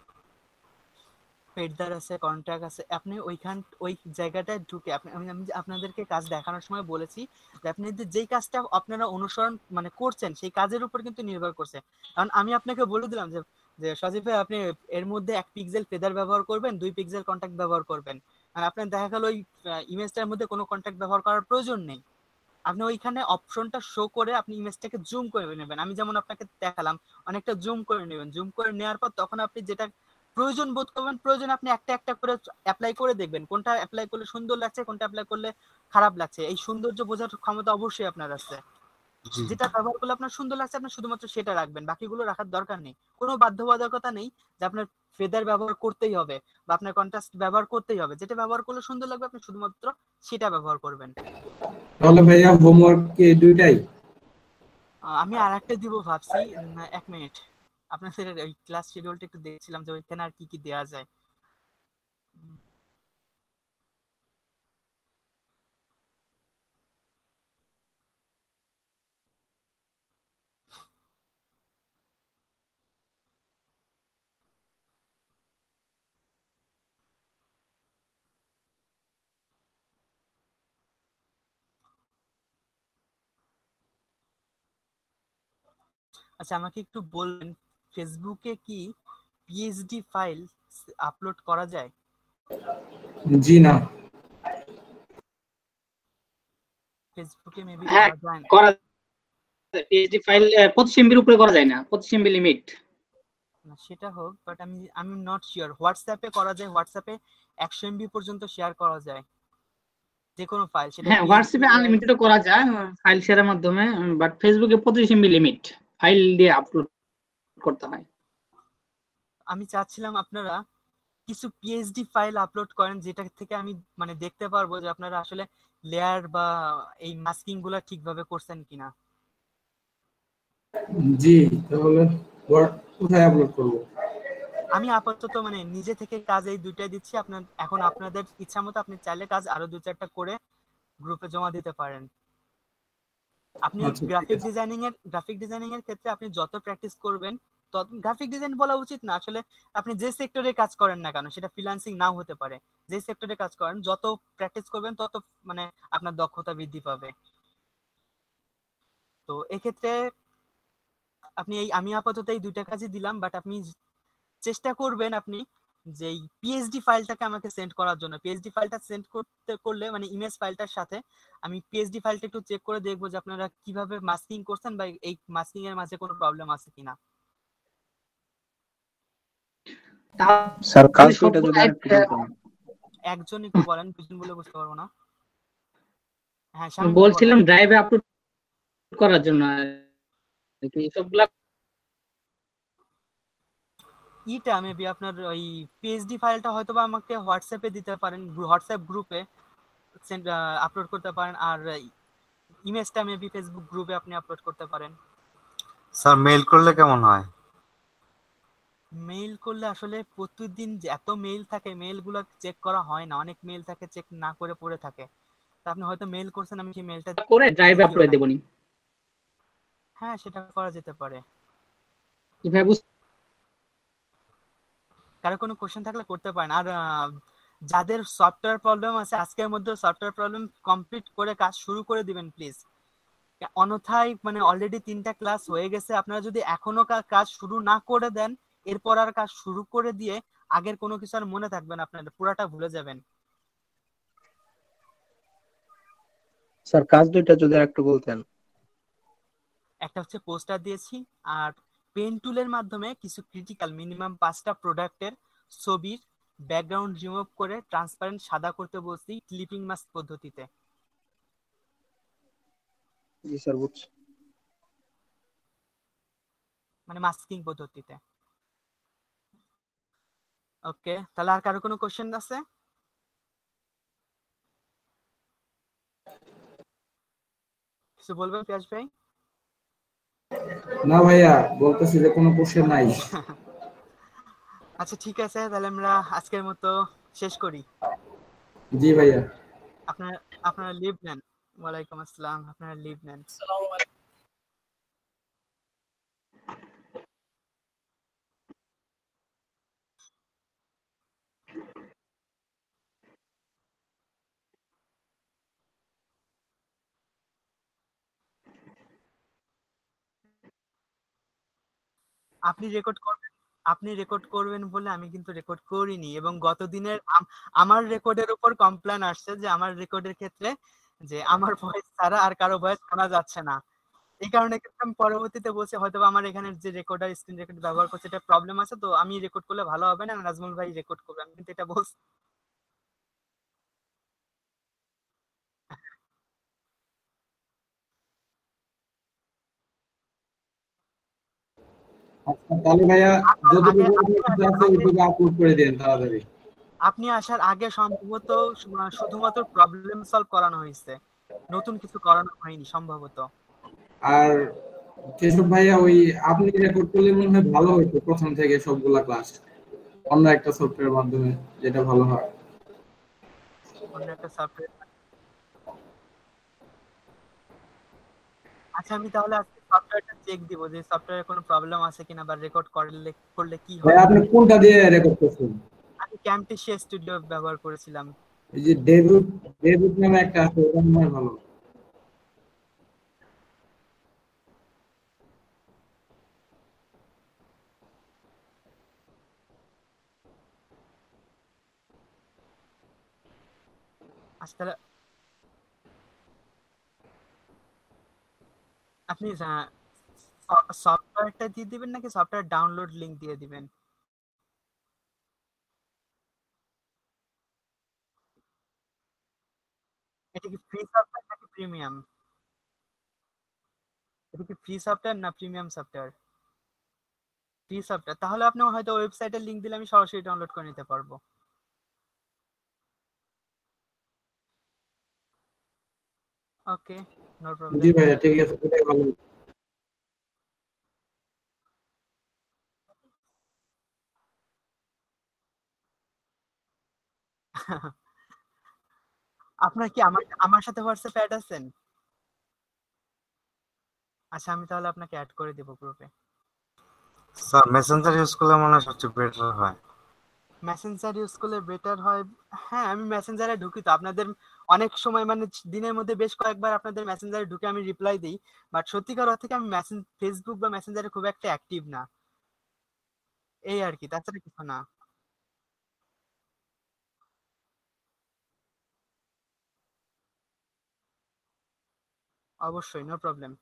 ফেদার আছে, কন্ট্রাক্ট আছে, আপনি ওই জায়গাটায় ঢুকে আমি আপনাদেরকে কাজ দেখানোর সময় বলেছি যে আপনি যেই কাজটা আপনারা অনুসরণ মানে করছেন সেই কাজের উপর কিন্তু নির্ভর করছে। কারণ আমি আপনাকে বলে দিলাম যে যে সজীব ভাই আপনি এর মধ্যে 1 পিক্সেল ফেদার ব্যবহার করবেন, 2 পিক্সেল কন্ট্রাক্ট ব্যবহার করবেন, আর আপনার দেখা গেল ওই ইমেজটার মধ্যে কোনো কন্ট্রাক্ট ব্যবহার করার প্রয়োজন নেই। আপনি ওইখানে অপশনটা শো করে আপনি ইমেজটাকে জুম করে নেবেন, আমি যেমন আপনাকে দেখালাম, অনেকটা জুম করে নেবেন। জুম করে নেওয়ার পর তখন আপনি যেটা প্রয়োজন বোধ করবেন, প্রয়োজন আপনি একটা একটা করে অ্যাপ্লাই করে দেখবেন, কোনটা অ্যাপ্লাই করলে সুন্দর লাগছে, কোনটা অ্যাপ্লাই করলে খারাপ লাগছে। এই সৌন্দর্য বোঝার ক্ষমতা অবশ্যই আপনার আছে। যেটা ব্যবহার করলে আপনার সুন্দর লাগছে, আপনি শুধুমাত্র সেটা রাখবেন, বাকিগুলো রাখার দরকার নেই। কোনো বাধ্যবাধকতা নেই যে আপনার ফেদার ব্যবহার করতেই হবে বা আপনার কন্ট্রাস্ট ব্যবহার করতেই হবে। যেটা ব্যবহার করলে সুন্দর লাগবে আপনি শুধুমাত্র সেটা ব্যবহার করবেন। তাহলে ভাইয়া হোমওয়ার্ক কি দুইটাই? আমি আরেকটা দিব ভাবছি, 1 মিনিট, আপনাদের ওই ক্লাস শিডিউলটা একটু দেখছিলাম যে ওইখানে আর কি কি দেয়া যায়। আচ্ছা, আমাকে একটু বলবেন ফেসবুকে কি পিএইচডি ফাইল আপলোড করা যায়? জি না। ফেসবুকে মেবি হ্যাঁ করা যায় না। করা যায়। পিএইচডি ফাইল 25 এমবির উপরে করা যায় না, 25 এমবি লিমিট। না সেটা হোক, বাট আমি নট শিওর। হোয়াটসঅ্যাপে করা যায়, হোয়াটসঅ্যাপে 100 এমবি পর্যন্ত শেয়ার করা যায় যে কোনো ফাইল, সেটা হ্যাঁ হোয়াটসঅ্যাপে আনলিমিটেড করা যায় ফাইল শেয়ারের মাধ্যমে, বাট ফেসবুকে 25 এমবি লিমিট ফাইল দিয়ে আপলোড করতে হয়। আমি চাচ্ছিলাম আপনারা কিছু পিএইচডি ফাইল আপলোড করেন, যেটা থেকে আমি মানে দেখতে পারবো যে আপনারা আসলে লেয়ার বা এই মাস্কিং গুলা ঠিকভাবে করছেন কিনা। জি, তাহলে কোথায় আপলোড করব? আমি আপাতত মানে নিজে থেকে কাজ এই দুইটাই দিচ্ছি। এখন আপনাদের ইচ্ছা মতো আপনি চাইলে কাজ আরো 2-4টা করে গ্রুপে জমা দিতে পারেন। আপনি আচ্ছা, ঠিক গ্রাফিক আছে। ডিজাইনিং এর ক্ষেত্রে আপনি যত প্র্যাকটিস করবেন তত গ্রাফিক ডিজাইন বলা উচিত না আসলে, আপনি যে সেক্টরে কাজ করেন না কেন, সেটা ফ্রিল্যান্সিং নাও হতে পারে, যে সেক্টরে কাজ করেন যত প্র্যাকটিস করবেন তত মানে আপনার দক্ষতা বৃদ্ধি পাবে। তো এক্ষেত্রে আমি আপাতত এই দুইটা কাজই দিলাম, বাট আপনি চেষ্টা করবেন আপনি যে পিএইচডি ফাইলটাকে আমাকে সেন্ড করার জন্য। পিএইচডি ফাইলটা সেন্ড করলে মানে ইমেজ ফাইলটার সাথে আমি পিএইচডি ফাইলটা একটু চেক করে দেখবো যে আপনারা কিভাবে মাস্কিং করছেন বা এই মাস্কিং এর মাঝে কোনো প্রবলেম আছে কিনা। স্যার কাজ তাহলে দুইটা যদি সবগুলো আরেকটু বলতেন। একজন একটু বলেন, দুজন বলে বুঝতে পারবো না। হ্যাঁ, শামীম ভাই বলছিলাম বলেন। ড্রাইভে আপলোড করার জন্য আর কি সবগুলা। ইটা মেবি আপনার ওই পিএইচডি ফাইলটা হয়তো বা আমাকে হোয়াটসঅ্যাপে দিতে পারেন, হোয়াটসঅ্যাপ গ্রুপে সেন্ড আপলোড করতে পারেন, আর ইমেজটা মেবি ফেসবুক গ্রুপে আপনি আপলোড করতে পারেন। স্যার মেইল করলে কেমন হয়? মেইল করলে আসলে প্রতিদিন যে এত মেইল থাকে, মেইলগুলো চেক করা হয় না, অনেক মেইল থাকে চেক না করে পড়ে থাকে। তা আপনি হয়তো মেইল করছেন, আমি সেই মেইলটা করে ড্রাইভে দেখিও আপলোড না। দেবনি হ্যাঁ, সেটা করা যেতে পারে। কিভাবে কারো কোনো কোশ্চেন থাকলে করতে পারেন। আর যাদের সফটওয়্যার প্রবলেম আছে আজকের মধ্যে সফটওয়্যার প্রবলেম কমপ্লিট করে কাজ শুরু করে দিবেন প্লিজ। অন্যথায় মানে অলরেডি 3টা ক্লাস হয়ে গেছে, আপনারা যদি এখনো কাজ শুরু না করে দেন, এরপর আর কাজ শুরু করে দিয়ে আগের কোনো কিছু আর মনে থাকবে না, আপনারা পুরাটা ভুলে যাবেন। স্যার কাজ দুইটা যদি আরেকটু বলতেন। একটা হচ্ছে পোস্টার দিয়েছি, আর পেন টুলের মাধ্যমে কিছু ক্রিটিক্যাল মিনিমাম 5টা প্রোডাক্টের ছবির ব্যাকগ্রাউন্ড রিমুভ করে ট্রান্সপারেন্ট সাদা করতে বলছি ক্লিপিং মাস্ক পদ্ধতিতে। জি স্যার বুঝছি। মানে মাস্কিং পদ্ধতিতে। ওকে, তাহলে আর কারো কোনো কোশ্চেন আছে? কিছু বলবেন পিয়াস ভাই? না ভাইয়া, বলতেছি যে কোনো কোশ্চেন নাই। আচ্ছা ঠিক আছে, তাহলে আমরা আজকের মতো শেষ করি। জি ভাইয়া। আপনারা আপনারা লিভ নেন। ওয়ালাইকুম আসসালাম, আপনারা লিভ নেন। আসসালামু আলাইকুম। আপনি রেকর্ড করবেন বলে আমি কিন্তু রেকর্ড করিনি, এবং গত দিনের আমার রেকর্ডের উপর কমপ্লেন আসছে যে আমার রেকর্ডের ক্ষেত্রে যে আমার ভয়েস ছাড়া আর কারো ভয়েস শোনা যাচ্ছে না। এই কারণে কিন্তু আমি পরবর্তীতে বলছি হয়তো আমার এখানে যে রেকর্ডার স্ক্রিন রেকর্ড ব্যবহার করছে এটা প্রবলেম আছে, তো আমি রেকর্ড করলে ভালো হবে না, নাজমুল ভাই রেকর্ড করবে, আমি কিন্তু এটা বলছি। আচ্ছা, তাহলে ভাইয়া আগে যতটুকু আপনি আছে আসার আগে ওইটুকু আপলোড করে দেন তাড়াতাড়ি। আপনি আসার আগে সম্ভবত শুধুমাত্র প্রবলেম সলভ করানো হয়েছে, নতুন কিছু করানো হয়নি সম্ভবত। আর কেশব ভাইয়া, ওই আপনি রেকর্ড করলে মনে হয় ভালো হতো প্রথম থেকে সবগুলা ক্লাস অন্য একটা সফটওয়্যারের মাধ্যমে, যেটা ভালো হয়। অন্য একটা সফটওয়্যার। আচ্ছা, আমি তাহলে আজকে সফটওয়্যারটা চেক দিব যে সফটওয়্যারে কোনো প্রবলেম আছে কিনা বা রেকর্ড করলে কি ভাই হয়। আপনি কোনটা দিয়ে রেকর্ড করছেন? আমি ক্যামটেশিয়া স্টুডিও ব্যবহার করেছিলাম। এই যে ডেভিড ডেভিড নামে একটা আছে, ওটা মনে হয় ভালো। আচ্ছা তাহলে আপনি সফটওয়্যারটা দিয়ে দিবেন নাকি সফটওয়্যার ডাউনলোড লিংক দিয়ে দিবেন? এটা কি ফ্রি সফটওয়্যার নাকি প্রিমিয়াম? এটা কি ফ্রি সফটওয়্যার না প্রিমিয়াম সফটওয়্যার? ফ্রি সফটওয়্যার, তাহলে আপনি হয়তো ওয়েবসাইটের লিংক দিলে আমি সরাসরি ডাউনলোড করে নিতে পারবো। ওকে, নো জি প্রবলেম। ভাইয়া, ঠিক আছে, ওটাই ভালো। আপনার কি আমার আমার সাথে হোয়াটসঅ্যাপ অ্যাড আছেন? আচ্ছা, আমি তাহলে আপনাকে অ্যাড করে দেব গ্রুপে। স্যার মেসেঞ্জার ইউজ করলে মনে হয় সবচেয়ে বেটার হয়। মেসেঞ্জার ইউজ করলে বেটার হয়। হ্যাঁ, আমি মেসেঞ্জারে ঢুকি তো আপনাদের অনেক সময়, মানে দিনের মধ্যে বেশ কয়েকবার আপনাদের মেসেঞ্জারে ঢুকে আমি রিপ্লাই দিই। বাট সত্যিকার অর্থে আমি ফেসবুক বা মেসেঞ্জারে খুব একটা অ্যাক্টিভ না, এই আর কি, তাছাড়া কিছু না। অবশ্যই, নো প্রবলেম।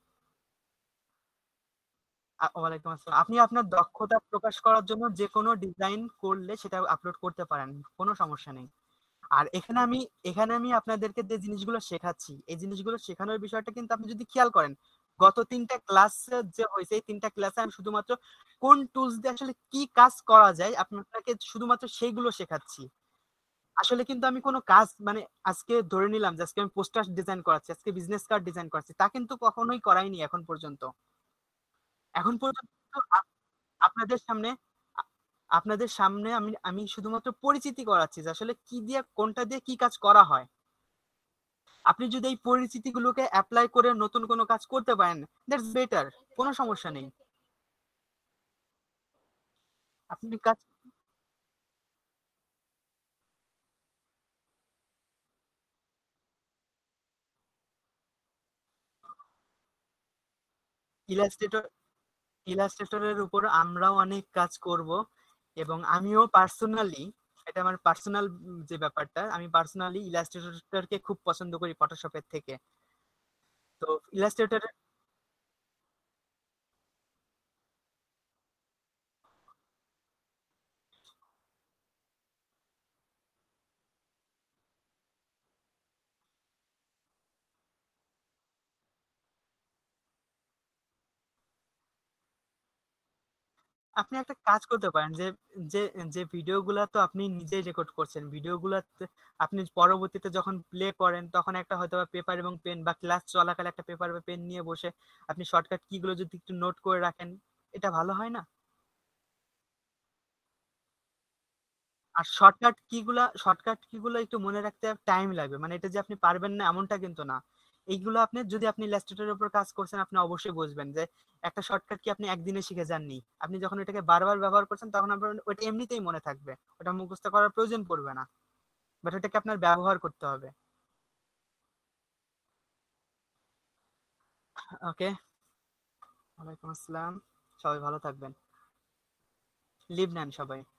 ওয়ালাইকুম আসসালাম। আপনি আপনার দক্ষতা প্রকাশ করার জন্য যে কোনো ডিজাইন করলে সেটা আপলোড করতে পারেন, কোনো সমস্যা নেই। আর এখানে আমি আপনাদেরকে যে জিনিসগুলো শেখাচ্ছি, এই জিনিসগুলো শেখানোর বিষয়টা কিন্তু আপনি যদি খেয়াল করেন, গত 3টা ক্লাস যে হয়েছে, এই 3টা ক্লাসে আমি শুধুমাত্র কোন টুলস দিয়ে আসলে কি কাজ করা যায় আপনাকে শুধুমাত্র সেইগুলো শেখাচ্ছি। আসলে কিন্তু আমি কোনো কাজ, মানে আজকে ধরে নিলাম যে আজকে আমি পোস্টার ডিজাইন করাচ্ছি, আজকে বিজনেস কার্ড ডিজাইন করাচ্ছি, তা কিন্তু কখনোই করাইনি এখন পর্যন্ত। এখন পর্যন্ত আপনাদের সামনে আ- আপনাদের সামনে আমি আমি শুধুমাত্র পরিচিতি করাচ্ছি যে আসলে কি দিয়ে, কোনটা দিয়ে কি কাজ করা হয়। আপনি যদি এই পরিচিতিগুলোকে অ্যাপ্লাই করে নতুন কোনো কাজ করতে পারেন, দ্যাটস বেটার, কোনো সমস্যা নেই। আপনি কাজ ইলাস্ট্রেটর ইলাস্ট্রেটরের উপর আমরাও অনেক কাজ করব, এবং আমিও পার্সোনালি, এটা আমার পার্সোনাল যে ব্যাপারটা, আমি পার্সোনালি ইলাস্ট্রেটরকে খুব পছন্দ করি ফটোশপের থেকে। তো ইলাস্ট্রেটর আপনি একটা কাজ করতে পারেন, যে যে যে ভিডিওগুলো তো আপনি নিজেই রেকর্ড করছেন, ভিডিওগুলো আপনি পরবর্তীতে যখন প্লে করেন তখন একটা হয়তো পেপার এবং পেন, বা ক্লাস চলাকালে একটা পেপার বা পেন নিয়ে বসে আপনি শর্টকাট কিগুলো যদি একটু নোট করে রাখেন, এটা ভালো হয় না? আর শর্টকাট কিগুলো একটু মনে রাখতে টাইম লাগবে, মানে এটা যে আপনি পারবেন না এমনটা কিন্তু না। এইগুলো আপনি, যদি আপনি ইলাস্ট্রেটরের উপর কাজ করছেন, আপনি অবশ্যই বুঝবেন যে একটা শর্টকাট কি আপনি একদিনে শিখে যাননি। আপনি যখন এটাকে বারবার ব্যবহার করছেন তখন আপনার ওটা এমনিতেই মনে থাকবে, ওটা মুখস্থ করার প্রয়োজন পড়বে না, বাট ওটাকে আপনার ব্যবহার করতে হবে। ওকে, ওয়ালাইকুম আসসালাম। সবাই ভালো থাকবেন। লিভ নেন সবাই।